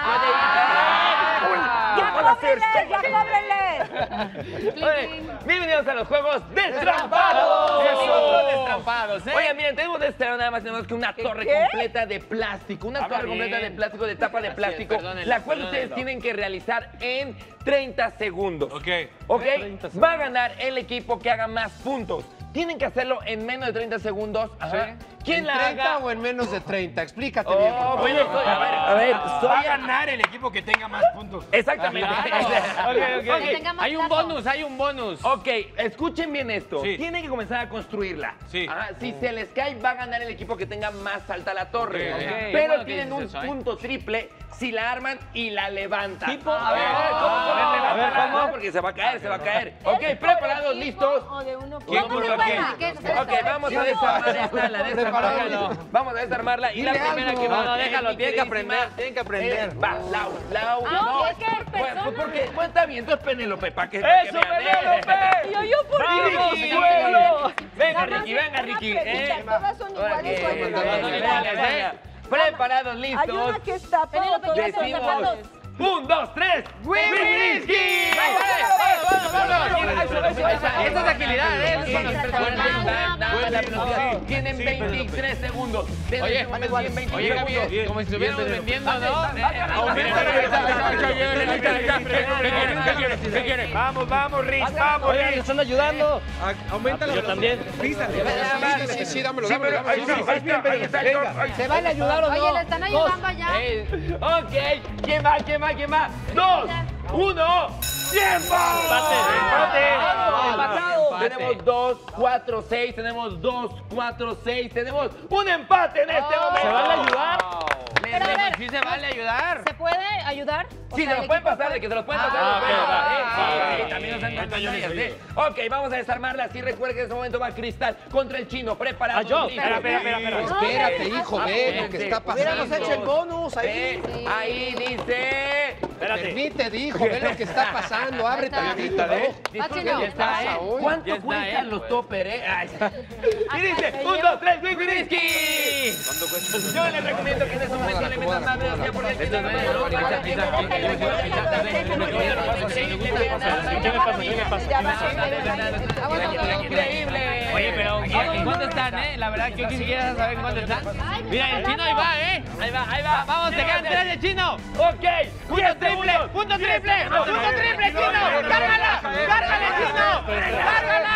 ¡Ya cóbrenle! ¡Ya cóbrenle! Oye, bienvenidos a los Juegos Destrampados. Nosotros destrampados, ¿eh? Oigan, miren, tenemos de este lado nada más tenemos que una torre qué? completa de plástico. Una Habla torre completa bien. de plástico, de tapa de plástico, perdónenlo, la cual ustedes perdónenlo. tienen que realizar en treinta segundos. Ok. ¿Ok? treinta segundos. Va a ganar el equipo que haga más puntos. Tienen que hacerlo en menos de treinta segundos. Ajá. ¿Quién ¿En la treinta haga? o en menos de treinta? Explícate Oh, bien, por favor. oye, soy- a ver, a ver, soy Va a ganar el equipo que tenga más puntos. Exactamente. Claro. Ok, ok. Que tenga más Hay un plato. bonus, hay un bonus. Ok, escuchen bien esto. Sí. Tienen que comenzar a construirla. Sí. Ajá, si se les cae, va a ganar el equipo que tenga más alta la torre. Ok, ok. Pero Qué bueno que tienen un dices eso, ¿eh? punto triple si la arman y la levantan. ¿Tipo? A ver, a ver, ¿cómo, cómo A ver, levantan? a ver, ¿cómo? No, porque se va a caer, se va a caer. Ok, preparados, listos. O de uno ¿Quién por contra quién? Ok, vamos a desarmar esta, la desarmarla. Vamos a desarmarla y la Dile primera algo. que va No, no, a déjalo, tienen que aprender, tienen que aprender. Eh, va, Lau, Lau. Ah, no, es que hay pues, personas. porque, pues está bien, entonces Penélope, para que, pa' que ¡Eso, vean, ¿eh? Penélope! Yo, yo, por ¡Vamos, Ricky. pueblo! Venga, Ricky, venga, Ricky. ¿eh? Todas son iguales. Ok, cuando venga, no venga, iguales. venga. Preparados, listos. Hay una que está Penélope, ¿qué haces, Decimos, zapatos? Un, dos, tres. ¡Wibiriski! Esto es agilidad, ¿eh? Tienen veintitrés segundos. Oye, oye, Gaby, como si estuviéramos vendiendo, ¿no? Aumenta la velocidad. ¿Qué quieres? Vamos, vamos, Rich, vamos, Oye, Rich. me están ayudando. Aumenta la velocidad. Yo también. Sí, sí, dámelo, dámelo. ¿Se van a ayudar o no? Oye, le están ayudando allá. Ok, ¿quién va? ¿Quién va? ¿Quién va? Dos, uno, ¡tiempo! Empate. Empatado. Tenemos dos, cuatro, seis. Tenemos dos, cuatro, seis. Tenemos un empate en este momento. ¿Se van a ayudar? Pero a ver, ¿Sí se vale ayudar? ¿se puede ayudar? O Sí, sea, se los el pueden equipo pasar, de que se los pueden Ah, pasar. ok, Sí, va. sí, Ah, sí, ok. también nos han dado pantallas, ¿eh? Ok, vamos a desarmarla. Sí, recuerden que en este momento va Cristal contra el chino. Preparado. Ah, yo. listo. Espera, espera, espera, espera. Espérate, hijo, ve lo que está pasando. Hubiéramos hecho el bonus ahí. Ve, ahí dice... Permite, dijo, ve lo que está pasando. Abre tantito, ¿no? Disculpen, Chino. ya está, ¿eh? Pasa hoy. ¿Cuánto Ya está, cuestan ¿eh? los topper, eh? Ay. Y dice, un, dos, tres, Wibiriski. Yo les recomiendo que en este momento le metan más velocidad porque el chino no me lo Increíble. Oye, pero ¿en cuánto están, eh? La verdad que yo quisiera saber en cuánto están. Mira, el chino ahí va, ¿eh? Ahí va, ahí va. Vamos, te quedan tres de chino. Ok. Punto triple, punto triple, punto triple, chino. Cárgala, cárgala, chino. Cárgala.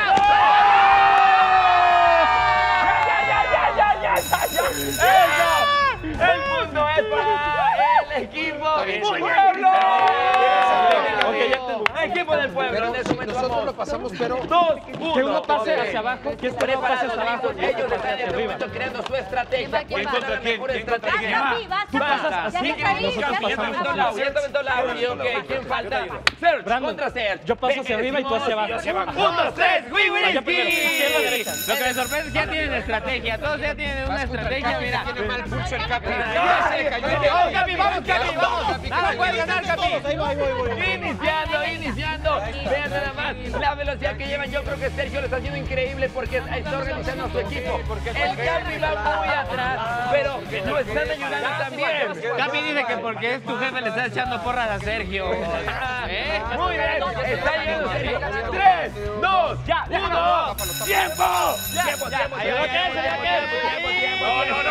¡Ya, ya, ya, ya, ya, ya! ¡Eso! ¡El punto es para el equipo del pueblo! Ok, ya te- Equipo del pueblo. Pero en este momento nosotros vamos. lo pasamos, pero... Dos, uno. Que uno pase Ok. hacia abajo, que este no pase Preparados, hacia abajo. listos. Ellos están en este momento creando su estrategia. ¿Quién va, quién ¿Cuál va? es la mejor estrategia? Vas, Capi, vas, Capi. Basta. Ya Sí, está ahí, nosotros ya pasamos. está. Ya te aventó Lau, ya te aventó Lau. Y ok, ¿quién falta? Serge contra Serge. Yo paso hacia arriba y tú hacia abajo. Un, dos, tres, Wibiriski. Lo que me sorprende es que ya tienen estrategia. Todos ya tienen una estrategia, mira. Tiene mal pulso el Capi. Ya se le cayó. Vamos, Capi, vamos, Capi, vamos. Nada puede ganar, Capi. Iniciando, iniciando. Vean nada más la velocidad que llevan. Yo creo que Sergio lo está haciendo increíble porque está organizando a su equipo. El Capi va muy atrás, pero lo están ayudando también. Capi dice que porque es tu jefe le está echando porras a Sergio. ¿Eh? Muy bien, está llegando Sergio. Tres, dos, uno, tiempo. Tiempo, tiempo, Ahí va, tiempo, ya, ya, tiempo, ya, tiempo, ya, tiempo, ya. tiempo. No, no, no.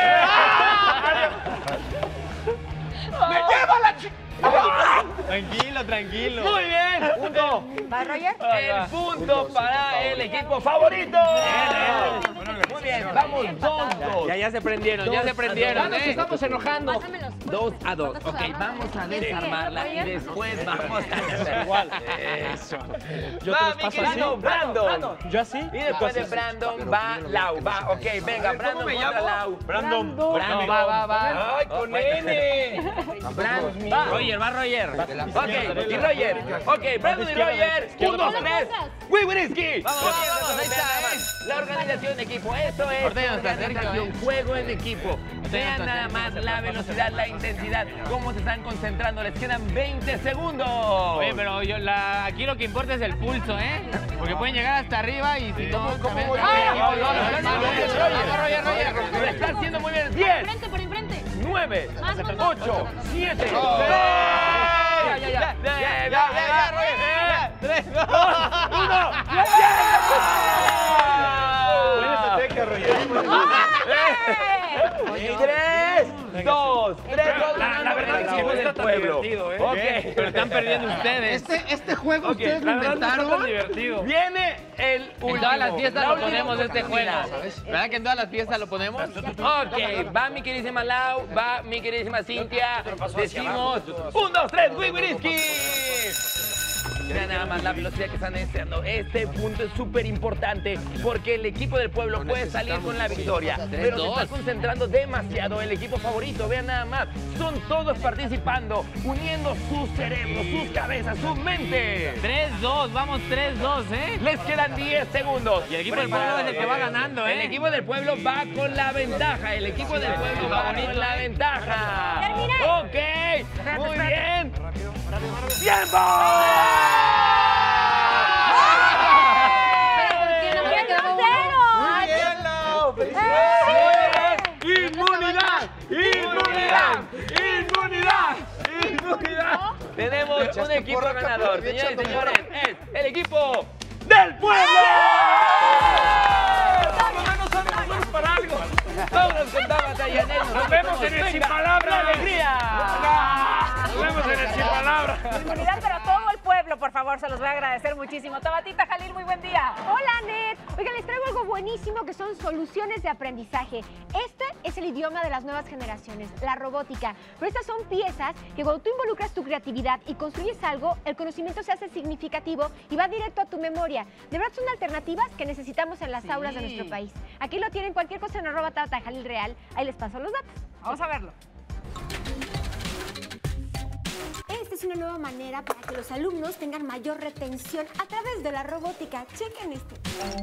¡Me lleva la chica! Tranquilo, tranquilo. Muy bien. Punto. ¿Va, Roger? El punto para el equipo favorito. Muy bien, vamos dos, dos. Ya, ya se prendieron, ya se prendieron, ¿eh? Estamos enojando. Pásamelos. Dos a dos. Ok, vamos a desarmarla y después vamos a hacer igual. Eso. Yo Va, mi querido Brandon. ¿Yo así? Y después de Brandon va Lau. Va, ok, venga, Brandon contra Lau. Brandon. Brandon, va, va, va. Ay, con N. Brandon, va. Roger, va Roger. Ok, y Roger. Ok, Brandon y Roger. Un, dos, tres. Wibiriski. Vamos, vamos, vamos. Ahí está, ¿eh? La organización de equipo. Eso es. Organización, juego en equipo. Vean nada más la velocidad, la intensidad, cómo se están concentrando. Les quedan veinte segundos. Oye, pero yo, la, aquí lo que importa es el pulso, ¿eh? Porque pueden llegar hasta arriba y si no... también- Roger, Roger, Roger. Lo está haciendo muy bien. Por diez, enfrente, por enfrente. nueve, Más, más, más. ocho, siete, seis. Ya, ya, ya, ya, ya, ya, ya, Roger. tres, dos, uno. Buena estrategia, Roger. Tres, dos, tres, dos. La, la verdad es que no está tan divertido, ¿eh? Ok. Pero están perdiendo ustedes. Este, este juego Ok, ustedes lo la verdad no está tan inventaron. divertido. Viene el último. En todas las fiestas La lo última ponemos este juego. oportunidad. ¿Verdad que en todas las fiestas lo ponemos? Ok, va mi queridísima Lau, va mi queridísima Cintia. Decimos un, dos, tres, Wibiriski. Vean nada más la velocidad que están deseando. Este punto es súper importante porque el equipo del pueblo puede salir con la victoria. Pero se está concentrando demasiado el equipo favorito. Vean nada más. Son todos participando, uniendo sus cerebros, sus cabezas, sus mentes. tres dos, vamos tres dos, ¿eh? Les quedan diez segundos. Y el equipo del pueblo es el que va ganando, ¿eh? El equipo del pueblo va con la ventaja. El equipo del pueblo va con la ventaja. ¡Terminé! Ok, muy bien. ¡Tiempo! ¿Quién no me quedó Muy bien, Lau. ¡Felicidades! ¡Inmunidad! ¡Inmunidad! ¡Inmunidad! ¡Inmunidad! oportunidad. Tenemos Echaste un equipo porra, ganador, Capi, señores y echando señores. porra. Es el equipo del pueblo. Por lo menos son buenos para algo. Vámonos con Tabata y Anel. Nos vemos en el Sin Palabras. ¡Qué alegría! Nos vemos en el Sin Palabras. Impunidad, pero todo el pueblo, por favor, se los voy a agradecer muchísimo. Tabatita Jalil, muy buen día. Hola, Net. Oigan, les traigo algo buenísimo que son soluciones de aprendizaje. Este es el idioma de las nuevas generaciones, la robótica. Pero estas son piezas que cuando tú involucras tu creatividad y construyes algo, el conocimiento se hace significativo y va directo a tu memoria. De verdad son alternativas que necesitamos en las Sí. aulas de nuestro país. Aquí lo tienen, cualquier cosa en arroba Tabata Jalil Real. Ahí les paso los datos. Vamos a verlo. Esta es una nueva manera para que los alumnos tengan mayor retención a través de la robótica. Chequen esto.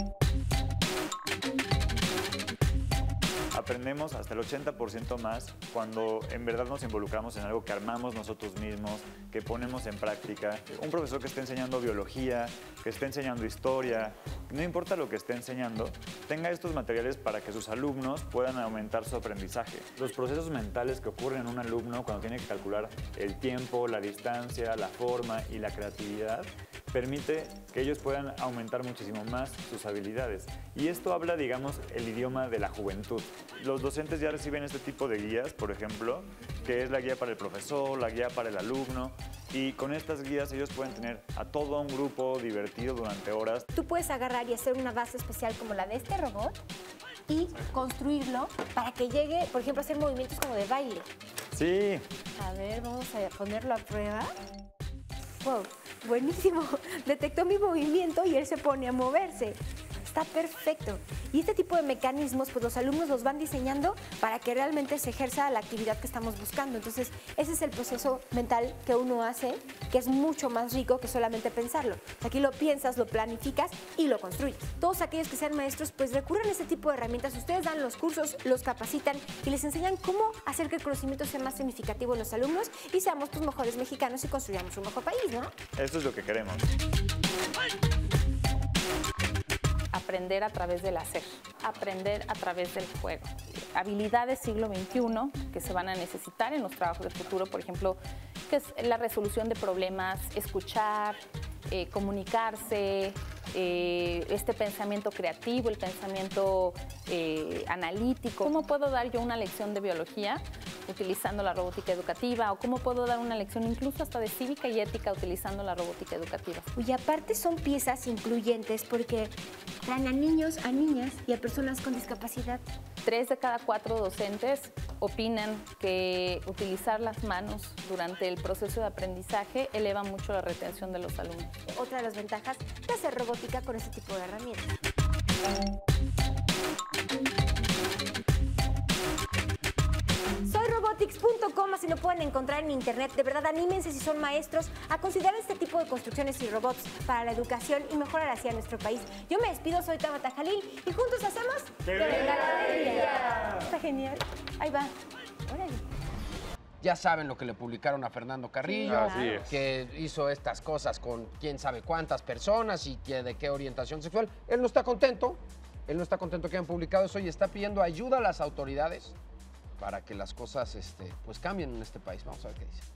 Aprendemos hasta el ochenta por ciento más cuando en verdad nos involucramos en algo que armamos nosotros mismos, que ponemos en práctica. Un profesor que esté enseñando biología, que esté enseñando historia, no importa lo que esté enseñando, tenga estos materiales para que sus alumnos puedan aumentar su aprendizaje. Los procesos mentales que ocurren en un alumno cuando tiene que calcular el tiempo, la distancia, la forma y la creatividad, permite que ellos puedan aumentar muchísimo más sus habilidades. Y esto habla, digamos, el idioma de la juventud. Los docentes ya reciben este tipo de guías, por ejemplo, que es la guía para el profesor, la guía para el alumno, y con estas guías ellos pueden tener a todo un grupo divertido durante horas. Tú puedes agarrar y hacer una base especial como la de este robot y construirlo para que llegue, por ejemplo, a hacer movimientos como de baile. Sí. A ver, vamos a ponerlo a prueba. Wow, buenísimo. Detectó mi movimiento y él se pone a moverse. Está perfecto. Y este tipo de mecanismos, pues los alumnos los van diseñando para que realmente se ejerza la actividad que estamos buscando. Entonces, ese es el proceso mental que uno hace, que es mucho más rico que solamente pensarlo. Aquí lo piensas, lo planificas y lo construyes. Todos aquellos que sean maestros, pues recurren a este tipo de herramientas. Ustedes dan los cursos, los capacitan y les enseñan cómo hacer que el conocimiento sea más significativo en los alumnos y seamos pues mejores mexicanos y construyamos un mejor país, ¿no? Esto es lo que queremos. Aprender a través del hacer, aprender a través del juego. Habilidades siglo veintiuno que se van a necesitar en los trabajos de futuro, por ejemplo, que es la resolución de problemas, escuchar, eh, comunicarse, eh, este pensamiento creativo, el pensamiento eh, analítico. ¿Cómo puedo dar yo una lección de biología utilizando la robótica educativa? ¿O cómo puedo dar una lección incluso hasta de cívica y ética utilizando la robótica educativa? Y aparte son piezas incluyentes porque traen a niños, a niñas y a personas con discapacidad. Tres de cada cuatro docentes opinan que utilizar las manos durante el proceso de aprendizaje eleva mucho la retención de los alumnos. Otra de las ventajas de hacer robótica con este tipo de herramientas. Soy robotics punto com, así lo pueden encontrar en internet. De verdad, anímense si son maestros a considerar este tipo de construcciones y robots para la educación y mejorar así a nuestro país. Yo me despido, soy Tabata Jalil y juntos hacemos ¡Que venga la alegría! Está genial. Ahí va. Órale. Ya saben lo que le publicaron a Fernando Carrillo, Sí, así es. que hizo estas cosas con quién sabe cuántas personas y que de qué orientación sexual. Él no está contento, él no está contento que hayan publicado eso y está pidiendo ayuda a las autoridades para que las cosas este, pues cambien en este país. Vamos a ver qué dice.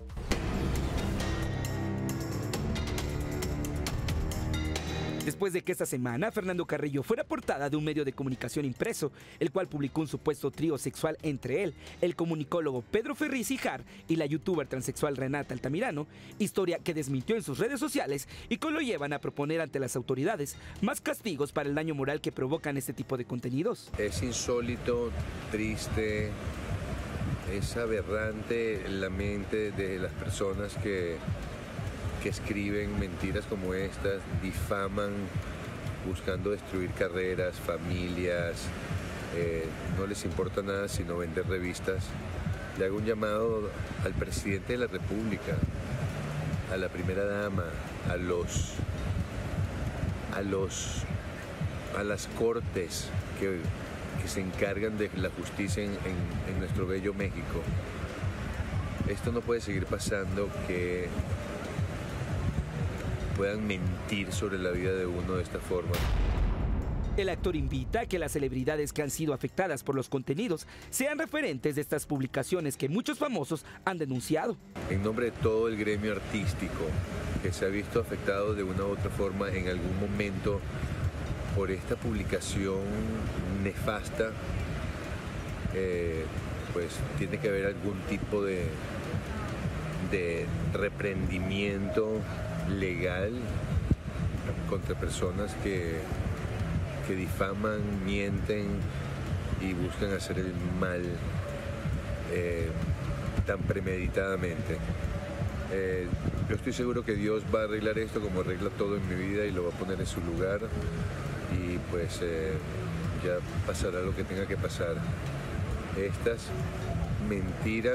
Después de que esta semana Fernando Carrillo fuera portada de un medio de comunicación impreso, el cual publicó un supuesto trío sexual entre él, el comunicólogo Pedro Ferriz Hijar y la youtuber transexual Renata Altamirano, historia que desmintió en sus redes sociales y que lo llevan a proponer ante las autoridades más castigos para el daño moral que provocan este tipo de contenidos. Es insólito, triste, es aberrante la mente de las personas que que escriben mentiras como estas, difaman buscando destruir carreras, familias, eh, no les importa nada sino vender revistas. Le hago un llamado al presidente de la República, a la primera dama, a los, a los, a las cortes que, que se encargan de la justicia en, en, en nuestro bello México. Esto no puede seguir pasando, que puedan mentir sobre la vida de uno de esta forma. El actor invita a que las celebridades que han sido afectadas por los contenidos sean referentes de estas publicaciones que muchos famosos han denunciado. En nombre de todo el gremio artístico que se ha visto afectado de una u otra forma en algún momento por esta publicación nefasta, eh, pues tiene que haber algún tipo de, de reprendimiento legal contra personas que, que difaman, mienten y buscan hacer el mal eh, tan premeditadamente. Eh, yo estoy seguro que Dios va a arreglar esto como arregla todo en mi vida y lo va a poner en su lugar y pues eh, ya pasará lo que tenga que pasar. Estas mentiras,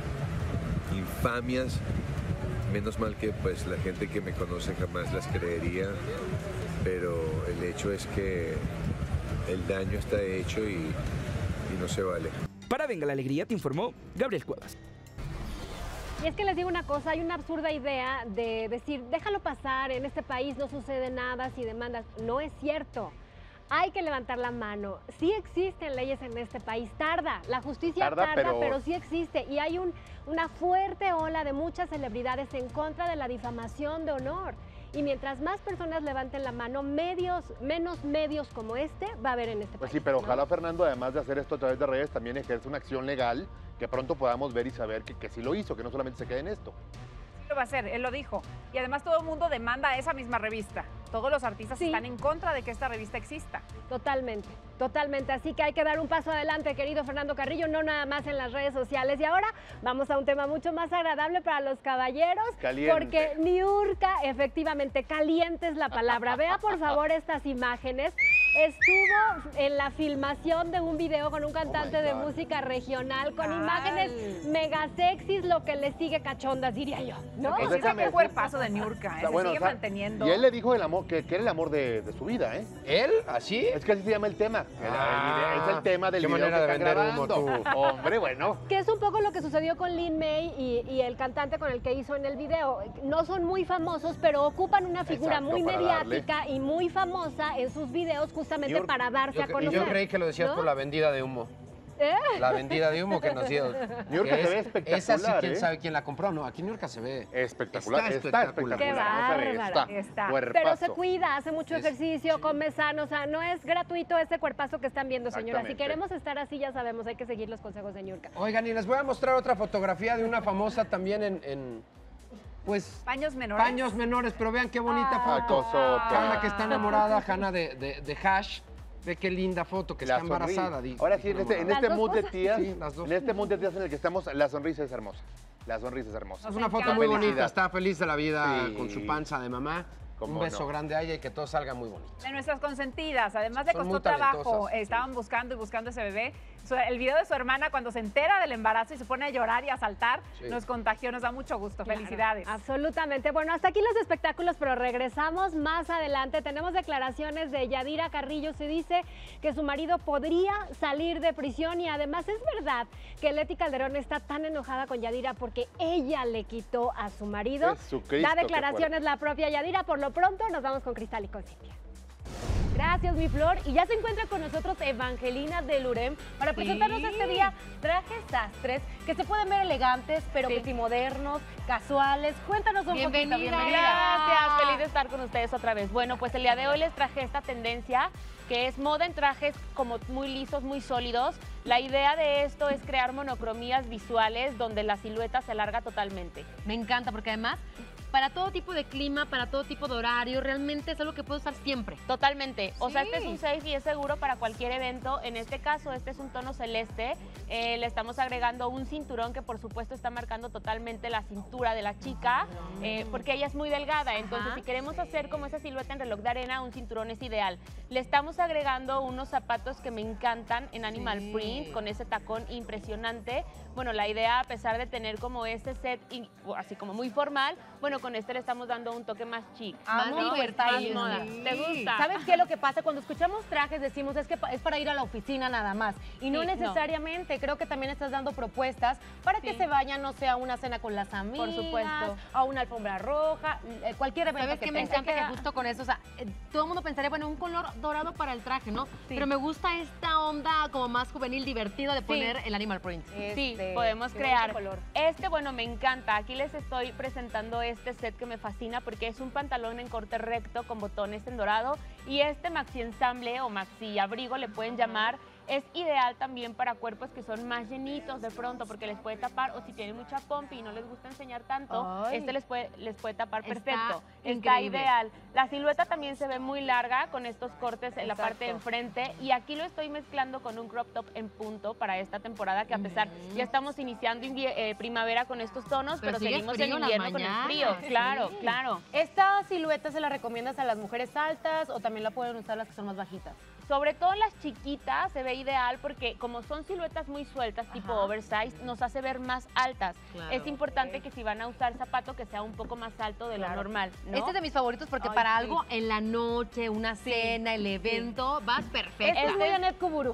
infamias, menos mal que pues la gente que me conoce jamás las creería, pero el hecho es que el daño está hecho y, y no se vale. Para Venga la Alegría te informó Gabriel Cuevas. Y es que les digo una cosa, hay una absurda idea de decir, déjalo pasar, en este país no sucede nada si demandas. No es cierto. Hay que levantar la mano. Sí existen leyes en este país, tarda, la justicia tarda, tarda pero... pero sí existe. Y hay un, una fuerte ola de muchas celebridades en contra de la difamación de honor. Y mientras más personas levanten la mano, medios, menos medios como este va a haber en este pues país. Sí, pero ¿no? Ojalá Fernando, además de hacer esto a través de redes, también ejerce una acción legal que pronto podamos ver y saber que, que sí lo hizo, que no solamente se quede en esto. Lo va a hacer, él lo dijo. Y además todo el mundo demanda esa misma revista. Todos los artistas sí. están en contra de que esta revista exista. Totalmente, totalmente. Así que hay que dar un paso adelante, querido Fernando Carrillo, no nada más en las redes sociales. Y ahora vamos a un tema mucho más agradable para los caballeros. Caliente. Porque Niurka, efectivamente, caliente es la palabra. Vea por favor estas imágenes. Estuvo en la filmación de un video con un cantante oh de música regional, con Ay. imágenes mega sexys, lo que le sigue cachondas, diría yo. ¿No? Pues déjame qué cuerpazo de Niurka, ¿eh? Se bueno, sigue o sea, manteniendo. Y él le dijo el amor, que, que era el amor de, de su vida, ¿eh? ¿Él? ¿Así? Es que así se llama el tema. Ah, el, el, es el tema del qué video manera que de vender grabando. humo tú. Hombre, bueno. Que es un poco lo que sucedió con Lin May y, y el cantante con el que hizo en el video. No son muy famosos, pero ocupan una figura Exacto, muy mediática darle. y muy famosa en sus videos justamente York, para darse yo, a conocer. Y yo creí que lo decías ¿no? por la vendida de humo. ¿Eh? La vendida de humo que nos dio. Niurka se ve espectacular. Esa sí, quién ¿eh? sabe quién la compró. No, aquí Niurka se ve espectacular. Está, está espectacular. espectacular. Qué no bárbara. se ve, está. está. Pero se cuida, hace mucho es, ejercicio, sí. come sano. O sea, no es gratuito ese cuerpazo que están viendo, señora. Si queremos estar así, ya sabemos, hay que seguir los consejos de Niurka. Oigan, y les voy a mostrar otra fotografía de una famosa también en... en pues... Paños menores. Paños menores, pero vean qué bonita ah, foto. Hanna que está enamorada, Hanna de, de, de Hash. Ve qué linda foto, que la está embarazada. Digo, Ahora sí, en este, en este mood de tías, sí, en este mood de tías en el que estamos, la sonrisa es hermosa. La sonrisa es hermosa. Es una foto muy bonita, está feliz de la vida sí. con su panza de mamá. Un beso no? grande a ella y que todo salga muy bonito. De nuestras consentidas, además de costó trabajo, estaban buscando y buscando ese bebé. El video de su hermana cuando se entera del embarazo y se pone a llorar y a saltar, sí. nos contagió, nos da mucho gusto. Claro, felicidades. Absolutamente. Bueno, hasta aquí los espectáculos, pero regresamos más adelante. Tenemos declaraciones de Yadira Carrillo. Se dice que su marido podría salir de prisión y además es verdad que Leti Calderón está tan enojada con Yadira porque ella le quitó a su marido. Da declaraciones la propia Yadira. Por lo pronto nos vamos con Cristal y con Cintia. Gracias, mi Flor. Y ya se encuentra con nosotros Evangelina de Lurem para presentarnos sí. este día trajes sastres que se pueden ver elegantes, pero sí. que sí modernos, casuales. Cuéntanos un bienvenida, poquito. Bienvenida. Gracias. Feliz de estar con ustedes otra vez. Bueno, pues el día de hoy les traje esta tendencia que es moda en trajes como muy lisos, muy sólidos. La idea de esto es crear monocromías visuales donde la silueta se alarga totalmente. Me encanta porque además para todo tipo de clima, para todo tipo de horario, realmente es algo que puedo usar siempre. Totalmente. O sí. sea, este es un safe y es seguro para cualquier evento. En este caso, este es un tono celeste. Eh, le estamos agregando un cinturón que, por supuesto, está marcando totalmente la cintura de la chica, eh, porque ella es muy delgada. Entonces, Ajá. si queremos hacer como esa silueta en reloj de arena, un cinturón es ideal. Le estamos agregando unos zapatos que me encantan en animal sí. print, con ese tacón impresionante. Bueno, la idea, a pesar de tener como ese set, así como muy formal, bueno, pero con este le estamos dando un toque más chic. Ah, más muy ¿no? divertido. Más moda. Sí. ¿Te gusta? ¿Sabes qué es lo que pasa? Cuando escuchamos trajes decimos es que pa- es para ir a la oficina nada más. Y no Sí, no. necesariamente. Creo que también estás dando propuestas para que Sí. se vayan, no sé, a una cena con las amigas. supuesto. A una alfombra roja, eh, cualquier evento ¿Sabes que qué? Me tengas. encanta que justo con eso, o sea, eh, todo el mundo pensaría, bueno, un color dorado para el traje, ¿no? Pero me gusta esta onda como más juvenil, divertido de poner el animal print. Sí, Este, podemos qué crear. bonito color. Este, bueno, me encanta. Aquí les estoy presentando este set que me fascina porque es un pantalón en corte recto con botones en dorado y este maxi ensamble o maxi abrigo le pueden llamar. Es ideal también para cuerpos que son más llenitos de pronto porque les puede tapar o si tienen mucha pompi y no les gusta enseñar tanto, Ay. este les puede, les puede tapar Está perfecto. Está increíble. ideal. La silueta también se ve muy larga con estos cortes en la parte de Exacto. enfrente y aquí lo estoy mezclando con un crop top en punto para esta temporada que a pesar ya estamos iniciando invie- eh, primavera con estos tonos, Pero pero, sigue seguimos frío en en las invierno con el frío. mañanas, Claro, sí. claro. ¿Esta silueta se la recomiendas a las mujeres altas o también la pueden usar las que son más bajitas? Sobre todo las chiquitas se ve ideal porque como son siluetas muy sueltas, tipo oversize, nos hace ver más altas. Claro. Es importante que si van a usar zapato que sea un poco más alto de lo Claro. normal, ¿no? Este es de mis favoritos porque Ay, para sí. algo en la noche, una cena, el evento, vas perfecta. Este es muy Annette Kuburu.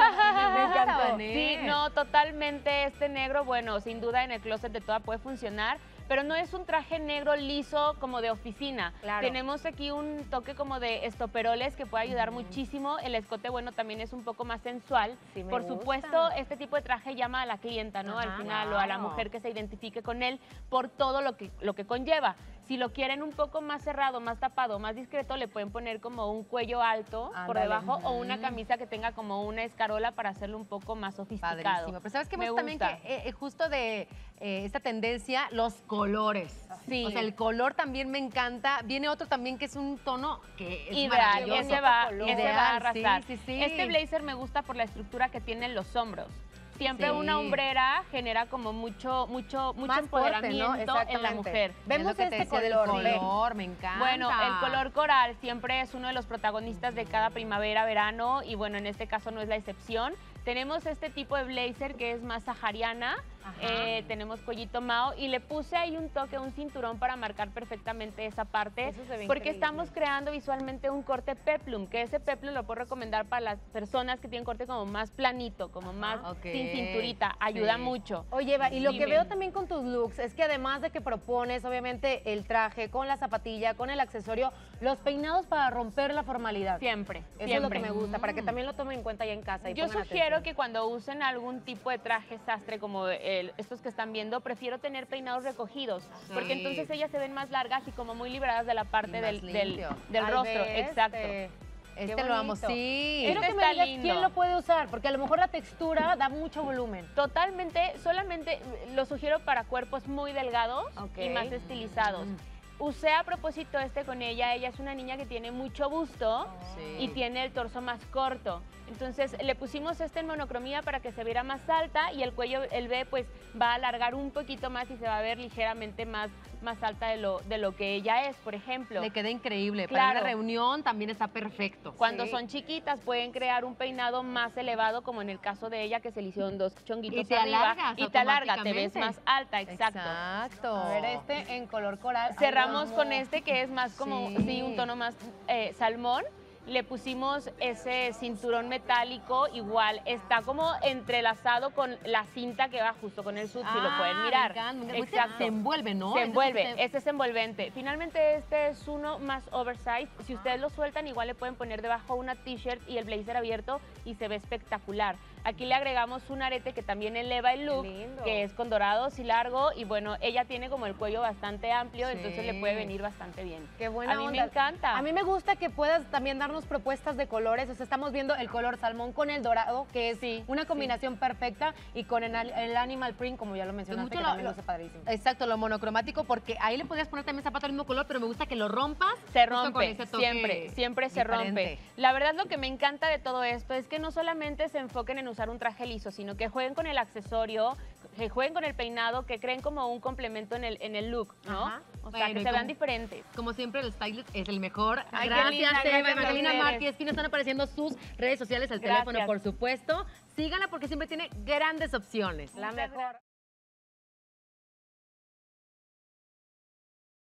Me encantó. Sí, no, totalmente este negro, bueno, sin duda en el closet de toda puede funcionar, pero no es un traje negro liso como de oficina. Claro. Tenemos aquí un toque como de estoperoles que puede ayudar muchísimo. El escote, bueno, también es un poco más sensual. Sí, me Por gusta. supuesto, este tipo de traje llama a la clienta, ¿no? Ajá, Al final, o a la claro. mujer que se identifique con él por todo lo que, lo que conlleva. Si lo quieren un poco más cerrado, más tapado, más discreto, le pueden poner como un cuello alto por Ándale. debajo o una Ujú. camisa que tenga como una escarola para hacerlo un poco más sofisticado. Padrísimo. Pero ¿sabes qué? Me Me también gusta. que eh, justo de eh, esta tendencia, los colores. Sí. O sea, el color también me encanta. Viene otro también que es un tono que es Ideal, maravilloso. ese va, Color. ese va a Ideal, arrasar. Sí, sí, sí. Este blazer me gusta por la estructura que tiene en los hombros. Siempre Sí. una hombrera genera como mucho, mucho, mucho Más fuerte, ¿no? empoderamiento en la Exactamente. mujer. Vemos Es lo que te este decía del color. color. color, me encanta. Bueno, el color coral siempre es uno de los protagonistas de cada primavera, verano y bueno, en este caso no es la excepción. Tenemos este tipo de blazer que es más sahariana, eh, tenemos cuellito mao y le puse ahí un toque, un cinturón para marcar perfectamente esa parte Eso se ve porque increíble. estamos creando visualmente un corte peplum, que ese peplum lo puedo recomendar para las personas que tienen corte como más planito, como más ok. sin cinturita, ayuda Sí. mucho. Oye, Eva, y lo que Dime. veo también con tus looks es que además de que propones, obviamente, el traje con la zapatilla, con el accesorio, los peinados para romper la formalidad. Siempre, Eso es lo siempre. que me gusta, para que también lo tomen en cuenta ya en casa. Y Yo pongan sugiero atención. que cuando usen algún tipo de traje sastre como el- estos que están viendo, prefiero tener peinados recogidos, porque Sí. entonces ellas se ven más largas y como muy liberadas de la parte Y del, más del, limpio. del Ay, rostro. ve Exacto. este. Este Qué lo amo, bonito. sí. Quiero Este que me está digas lindo. quién lo puede usar, porque a lo mejor la textura da mucho volumen. Totalmente, solamente lo sugiero para cuerpos muy delgados Ok. y más estilizados. Usé a propósito este con ella, ella es una niña que tiene mucho busto Sí. y tiene el torso más corto. Entonces le pusimos este en monocromía para que se viera más alta y el cuello, el V, pues va a alargar un poquito más y se va a ver ligeramente más, más alta de lo, de lo que ella es, por ejemplo. Le queda increíble. Claro. Para una reunión también está perfecto. Cuando Sí. son chiquitas pueden crear un peinado más elevado, como en el caso de ella, que se le hicieron dos chonguitos Y te arriba. alargas y te alarga, te ves automáticamente. más alta, exacto. Exacto. A ver, este en color coral. Ay, Cerramos lo con amo. este que es más como, Sí. sí, un tono más eh, salmón. Le pusimos ese cinturón metálico, igual, está como entrelazado con la cinta que va justo con el sud, si lo pueden Ah, mirar. me encanta, me encanta. Exacto. Se envuelve, ¿no? Se Ese envuelve, se- este es envolvente. Finalmente este es uno más oversized. Si ustedes lo sueltan, igual le pueden poner debajo una t-shirt y el blazer abierto y se ve espectacular. Aquí le agregamos un arete que también eleva el look, lindo. que es con dorados y largo. Y bueno, ella tiene como el cuello bastante amplio, Sí. entonces le puede venir bastante bien. Qué buena A mí me onda. encanta. A mí me gusta que puedas también darnos propuestas de colores. O sea, estamos viendo el color salmón con el dorado, que es Sí, una combinación perfecta, y con el, el animal print, como ya lo mencionaste, mucho que lo- también lo- luce padrísimo. Exacto, lo monocromático, porque ahí le podías poner también zapato del mismo color, pero me gusta que lo rompas. Se justo con rompe, ese toque siempre, siempre se diferente. rompe. La verdad lo que me encanta de todo esto es que no solamente se enfoquen en usar un traje liso, sino que jueguen con el accesorio, que jueguen con el peinado, que creen como un complemento en el, en el look, ¿no? Ajá. O sea, Bueno, que y se vean como- diferentes. Como siempre, el stylist es el mejor. Ay, qué gracias, linda, Eva. gracias a Magdalena ustedes. Martí Espina, están apareciendo sus redes sociales, el Gracias. teléfono, por supuesto. Síganla porque siempre tiene grandes opciones. La mejor.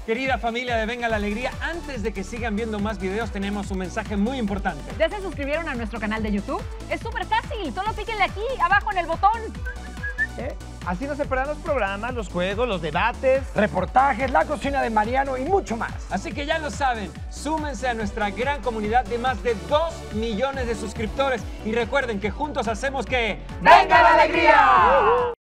Querida familia de Venga la Alegría, antes de que sigan viendo más videos, tenemos un mensaje muy importante. ¿Ya se suscribieron a nuestro canal de YouTube? Es súper fácil, solo píquenle aquí, abajo en el botón. ¿Eh? Así no se perderán los programas, los juegos, los debates, Reportajes, la cocina de Mariano y mucho más. Así que ya lo saben, súmense a nuestra gran comunidad de más de dos millones de suscriptores y recuerden que juntos hacemos que... ¡Venga la Alegría!